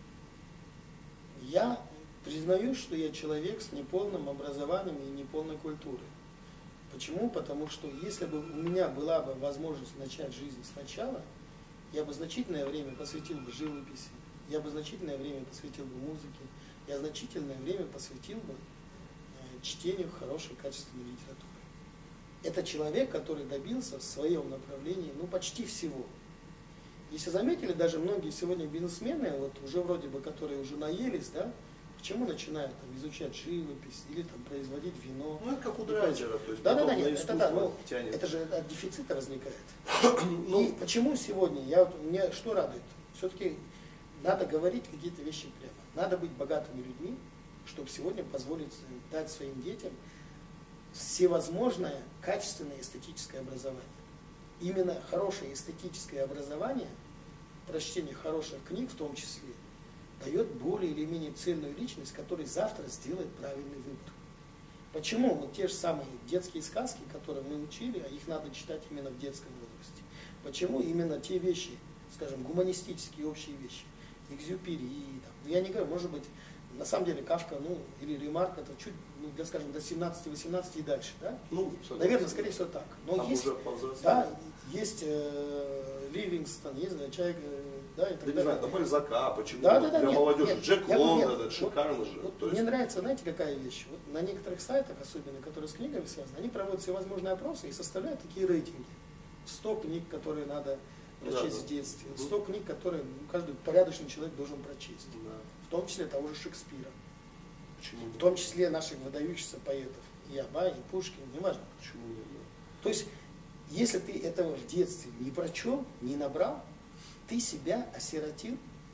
Я признаю, что я человек с неполным образованием и неполной культурой. Почему? Потому что если бы у меня была бы возможность начать жизнь сначала, я бы значительное время посвятил бы живописи, я бы значительное время посвятил бы музыке, я значительное время посвятил бы э, чтению хорошей, качественной литературы. Это человек, который добился в своем направлении, ну, почти всего. Если заметили, даже многие сегодня бизнесмены, вот уже вроде бы, которые уже наелись, да, почему начинают там, изучать живопись или там производить вино? Ну, это как у драйзера, то есть да, да, да, потом нет, на это, да, ну, тянет. это же от дефицита возникает. Ну, И почему сегодня, я, вот, меня что радует? Все-таки надо говорить какие-то вещи прямо. Надо быть богатыми людьми, чтобы сегодня позволить дать своим детям всевозможное качественное эстетическое образование. Именно хорошее эстетическое образование, прочтение хороших книг в том числе, дает более или менее цельную личность, которая завтра сделает правильный выбор. Почему вот те же самые детские сказки, которые мы учили, а их надо читать именно в детском возрасте? Почему именно те вещи, скажем, гуманистические общие вещи, Экзюпери, там, я не говорю, может быть, на самом деле Кафка, ну, или Ремарк, это чуть, ну, для, скажем, до семнадцати-восемнадцати и дальше, да? Ну, наверное, скорее всего так. Но там есть, уже повзрослели. да, есть э, Ливингстон, есть, да, человек, э, да, и так Да далее. не знаю, до Бальзака, почему Да, да, да, для нет, молодежи. нет, Джек я Лондон, говорю, это нет, шикарно вот, же. вот То есть... Мне нравится, знаете, какая вещь? Вот на некоторых сайтах, особенно, которые с книгами связаны, они проводят всевозможные опросы и составляют такие рейтинги. сто книг, которые надо прочесть да, да. в детстве, сто книг, которые ну, каждый порядочный человек должен прочесть. Да. В том числе того же Шекспира. Почему? В том числе наших выдающихся поэтов. И Абай, и Пушкин, неважно. Почему нет? То есть, если ты этого в детстве не прочел, не набрал, ты себя осиротил,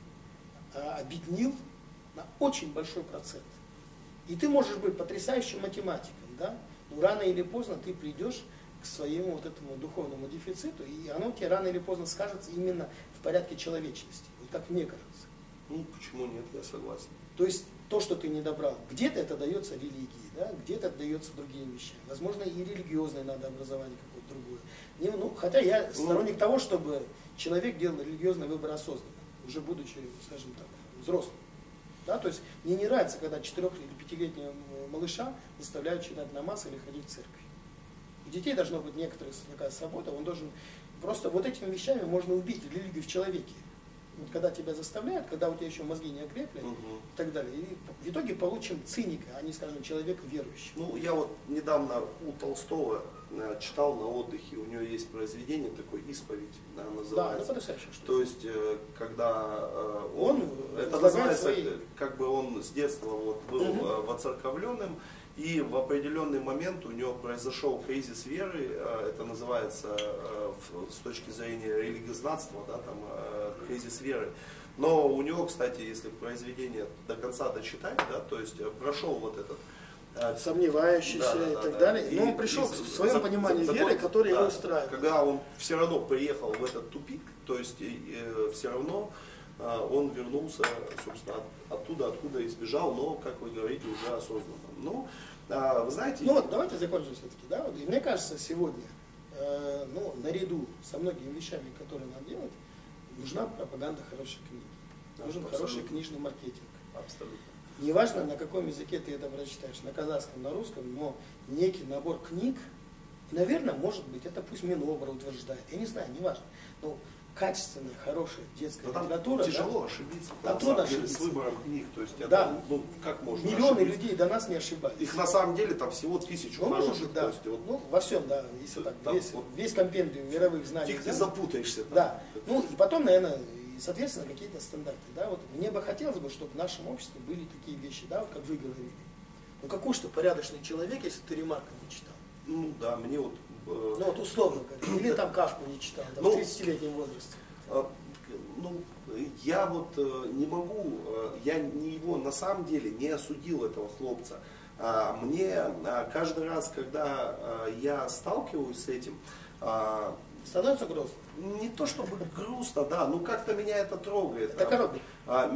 обеднил на очень большой процент. И ты можешь быть потрясающим математиком, да? Но рано или поздно ты придешь к своему вот этому духовному дефициту, и оно тебе рано или поздно скажется именно в порядке человечности, вот как мне кажется. Ну, почему нет, я согласен. То есть, то, что ты не добрал, где-то это дается религии, да? Где-то это дается другим вещам. Возможно, и религиозное надо образование какое-то другое. Не, ну, хотя я сторонник ну, того, чтобы человек делал религиозный выбор осознанно, уже будучи, скажем так, взрослым. Да? То есть, мне не нравится, когда четырех- или пятилетнего малыша заставляют читать намаз или ходить в церковь. У детей должна быть некоторая такая свобода, он должен... Просто вот этими вещами можно убить религию в человеке. Вот когда тебя заставляют, когда у тебя еще мозги не окрепли угу. и так далее. И в итоге получим циника, а не, скажем, человека верующего. Ну, я вот недавно у Толстого э, читал на отдыхе, у него есть произведение такое «Исповедь», да, называется. Да, это потрясающе. То есть, э, когда э, он, он это называется, свои... как бы он с детства вот, был угу. э, воцерковленным, и в определенный момент у него произошел кризис веры, это называется с точки зрения религиознавства, да, там, кризис веры. Но у него, кстати, если произведение до конца дочитать, да, то есть прошел вот этот... Сомневающийся да, да, и так да, далее. И, но он пришел к своему пониманию веры, которое да, его устраивает. Когда он все равно приехал в этот тупик, то есть э, все равно он вернулся, собственно, оттуда, откуда избежал, но, как вы говорите, уже осознанно. Ну, вы знаете... Ну вот, давайте закончим все-таки, да, вот, и мне кажется, сегодня, э, ну, наряду со многими вещами, которые надо делать, нужна пропаганда хорошей книги, нужен Абсолютно. Хороший книжный маркетинг. Абсолютно. Неважно, на каком языке ты это прочитаешь, на казахском, на русском, но некий набор книг, наверное, может быть, это пусть Минобр утверждает, я не знаю, неважно, но качественная, хорошая детская но литература. Тяжело да? ошибиться. А трудно ошибиться. С выбором книг. То есть, да. это, ну, как можно Миллионы ошибиться? людей до нас не ошибались. Их на самом деле там всего тысячу ну, хороших. Может, да. То есть, вот, ну, во всем, да, если так, там, весь, вот, весь компендиум мировых знаний. Тихо ты запутаешься. Там. Да. Ну и потом, наверное, и, соответственно, какие-то стандарты. Да? Вот мне бы хотелось бы, чтобы в нашем обществе были такие вещи, да, вот как вы говорили. Ну какой что порядочный человек, если ты Ремарка не читал? Ну да, мне вот... Э... Ну вот условно говоря. Или там Кафку не читал, там, ну, в тридцатилетнем возрасте. Ну, я вот э, не могу, э, я не его на самом деле не осудил этого хлопца. А, мне а, каждый раз, когда а, я сталкиваюсь с этим, а, становится грустно. Не то чтобы грустно, да, но как-то меня это трогает. Это коробит. А,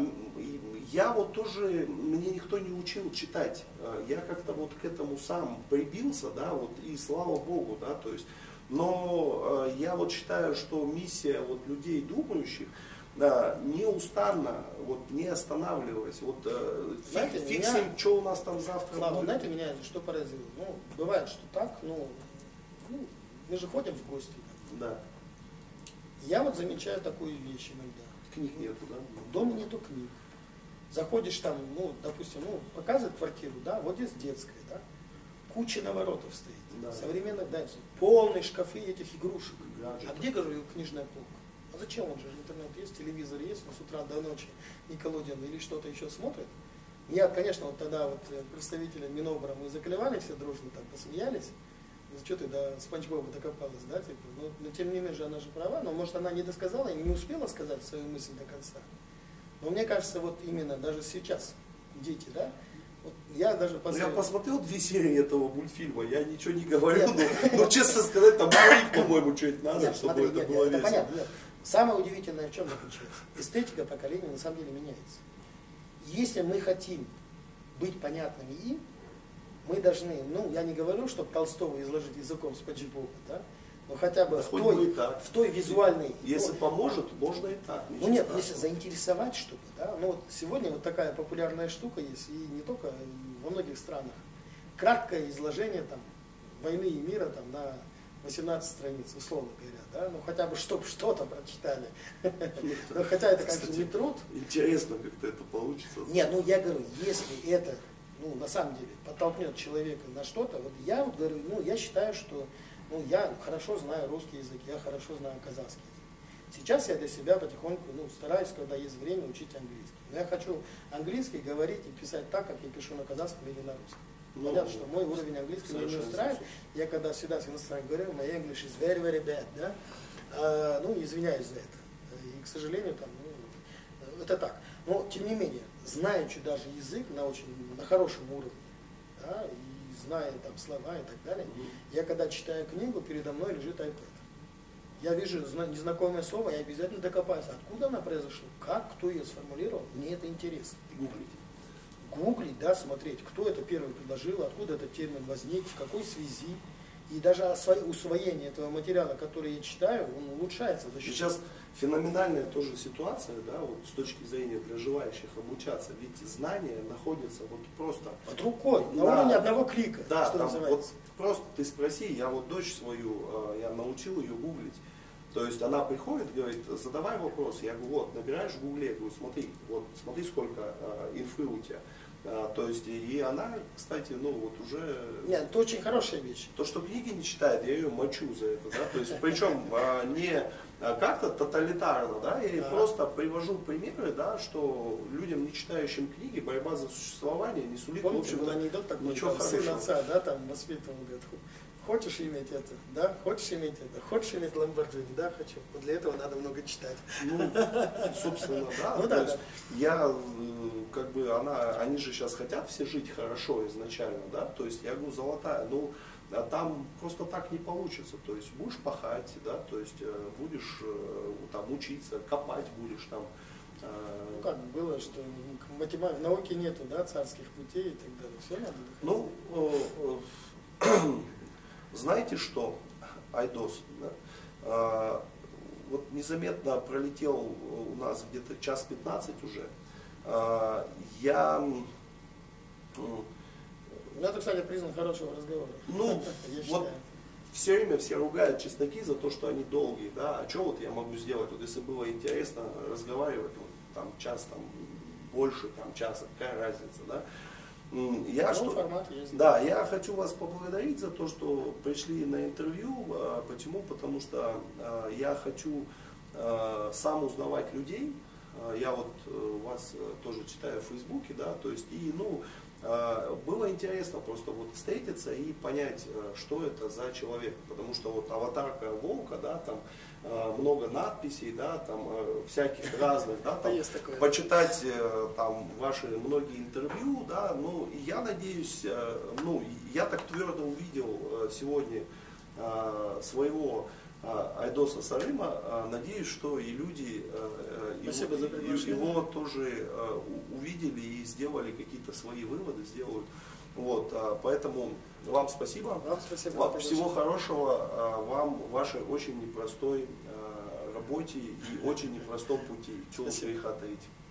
я вот тоже, мне никто не учил читать. Я как-то вот к этому сам прибился, да, вот, и слава Богу, да, то есть. Но э, я вот считаю, что миссия вот, людей думающих, да, неустанно, вот, не останавливаясь, вот, э, знаете, фиксим, меня, что у нас там завтра Слава, будет. Знаете, меня что поразило? Ну, бывает, что так, ну, ну, мы же ходим в гости. Да. Я вот замечаю такую вещь иногда. Книг нету, да? Дома нету книг. Заходишь там, ну, допустим, ну, показывают квартиру, да, вот здесь детская, да, куча наворотов стоит, Да. современных, да, полные шкафы этих игрушек. Гаджеты. А где, говорю, книжная полка? А зачем, он же, интернет есть, телевизор есть, он с утра до ночи Никелодеон или что-то еще смотрит. Я, конечно, вот тогда вот представители Минобра мы заклевали все дружно, там посмеялись. Ну, что ты до Спанч Боба докопалась, да, типа, но, но тем не менее она же права, но может она не досказала и не успела сказать свою мысль до конца. Но мне кажется, вот именно даже сейчас дети, да, вот я даже Ну, посмотрел... я посмотрел две серии этого мультфильма, я ничего не говорю, но, но честно сказать, там говорить, по-моему, что-нибудь надо, Нет, чтобы смотри, это нет, было нет, это весело. понятно, нет. Самое удивительное в чем заключается? Эстетика поколения на самом деле меняется. Если мы хотим быть понятными им, мы должны, ну, я не говорю, чтобы Толстого изложить языком Спанч Боба, да, но хотя бы Да в, хоть той, бы и так. в той визуальной... Если ну, поможет, можно и так. ну ничего нет, страшного. если заинтересовать что-то, да, ну вот сегодня вот такая популярная штука есть, и не только и во многих странах. Краткое изложение там войны и мира там на восемнадцать страниц, условно говоря, да, ну хотя бы чтоб что-то прочитали. Ну хотя это как бы не труд. Интересно, как-то это получится. Нет, ну я говорю, если это, ну на самом деле, подтолкнет человека на что-то, вот я вот говорю, ну я считаю, что ну, я хорошо знаю русский язык, я хорошо знаю казахский язык. Сейчас я для себя потихоньку, ну, стараюсь, когда есть время, учить английский. Но я хочу английский говорить и писать так, как я пишу на казахском или на русском. Ну, Понятно, что мой уровень английского меня не устраивает. Я когда всегда с иностранцами говорю, my English is very, very bad, да? А, ну, извиняюсь за это. И, к сожалению, там, ну, это так. Но, тем не менее, знаючи даже язык на очень, на хорошем уровне, да, и зная там слова и так далее, mm-hmm. я когда читаю книгу, передо мной лежит iPad. Я вижу незнакомое слово, я обязательно докопаюсь, откуда она произошла, как, кто ее сформулировал, мне это интересно. Гуглить. Гуглить, да, смотреть, кто это первый предложил, откуда этот термин возник, в какой связи. И даже усвоение этого материала, который я читаю, он улучшается за счет. Сейчас феноменальная тоже ситуация, да, вот с точки зрения для желающих обучаться, ведь знания находятся вот просто под рукой, на да, уровне одного клика, да, что там называется. Вот просто ты спроси, я вот дочь свою, я научил ее гуглить. То есть она приходит, говорит, задавай вопрос, я говорю, вот, набираешь в гугле, говорю, смотри, вот, смотри, сколько э, инфы у тебя. А, то есть, и она, кстати, ну вот уже... Нет, это очень хорошая вещь. То, что книги не читает, я ее мочу за это, да, то есть, причем а, не а, как-то тоталитарно, да, я ей Ага. просто привожу примеры, да, что людям, не читающим книги, борьба за существование не сулит, Помните, в общем, был анекдот такой, ничего там, сын хорошего. отца, да, там воспитывал, говорит, хочешь иметь это, да, хочешь иметь это, хочешь иметь Lamborghini, да, хочу. Вот для этого надо много читать. Ну, собственно, да. Ну, то да, есть да. я, э, как бы, она, они же сейчас хотят все жить хорошо изначально, да, то есть я говорю, золотая, ну, а там просто так не получится, то есть будешь пахать, да, то есть э, будешь э, там учиться, копать будешь там. э, Ну как было, что математики, в науке нету, да, царских путей и так далее. Все надо. Ну, э, э, знаете что, Айдос, да, э, вот незаметно пролетел у нас где-то час пятнадцать уже. Э, я, э, Ну, это, кстати, признак хорошего разговора. ну, Я вот считаю. все время все ругают чесноки за то, что они долгие, да, а что вот я могу сделать, вот если было интересно разговаривать, вот, там час, там, больше, там, часа, какая разница, да. М, Я, Ну, что, формат есть. да, я хочу вас поблагодарить за то, что пришли на интервью. А, Почему? Потому что а, я хочу а, сам узнавать людей. А, Я вот э, вас э, тоже читаю в Фейсбуке, да, то есть и ну а, было интересно просто вот встретиться и понять, э, что это за человек, потому что вот аватарка волка, да, там э, много надписей, да, там э, всяких разных, да, там, Есть такое. почитать э, там ваши многие интервью, да, ну и я надеюсь, э, ну я так твердо увидел э, сегодня э, своего э, Айдоса Сарыма, э, надеюсь, что и люди э, Спасибо его, за приглашение. его тоже э, у- увидели и сделали какие-то свои выводы, сделают. Вот, э, поэтому вам спасибо. Вам спасибо. Вам за всего приглашение. хорошего э, вам в вашей очень непростой э, работе и очень непростом пути. Чего Спасибо. греха таить.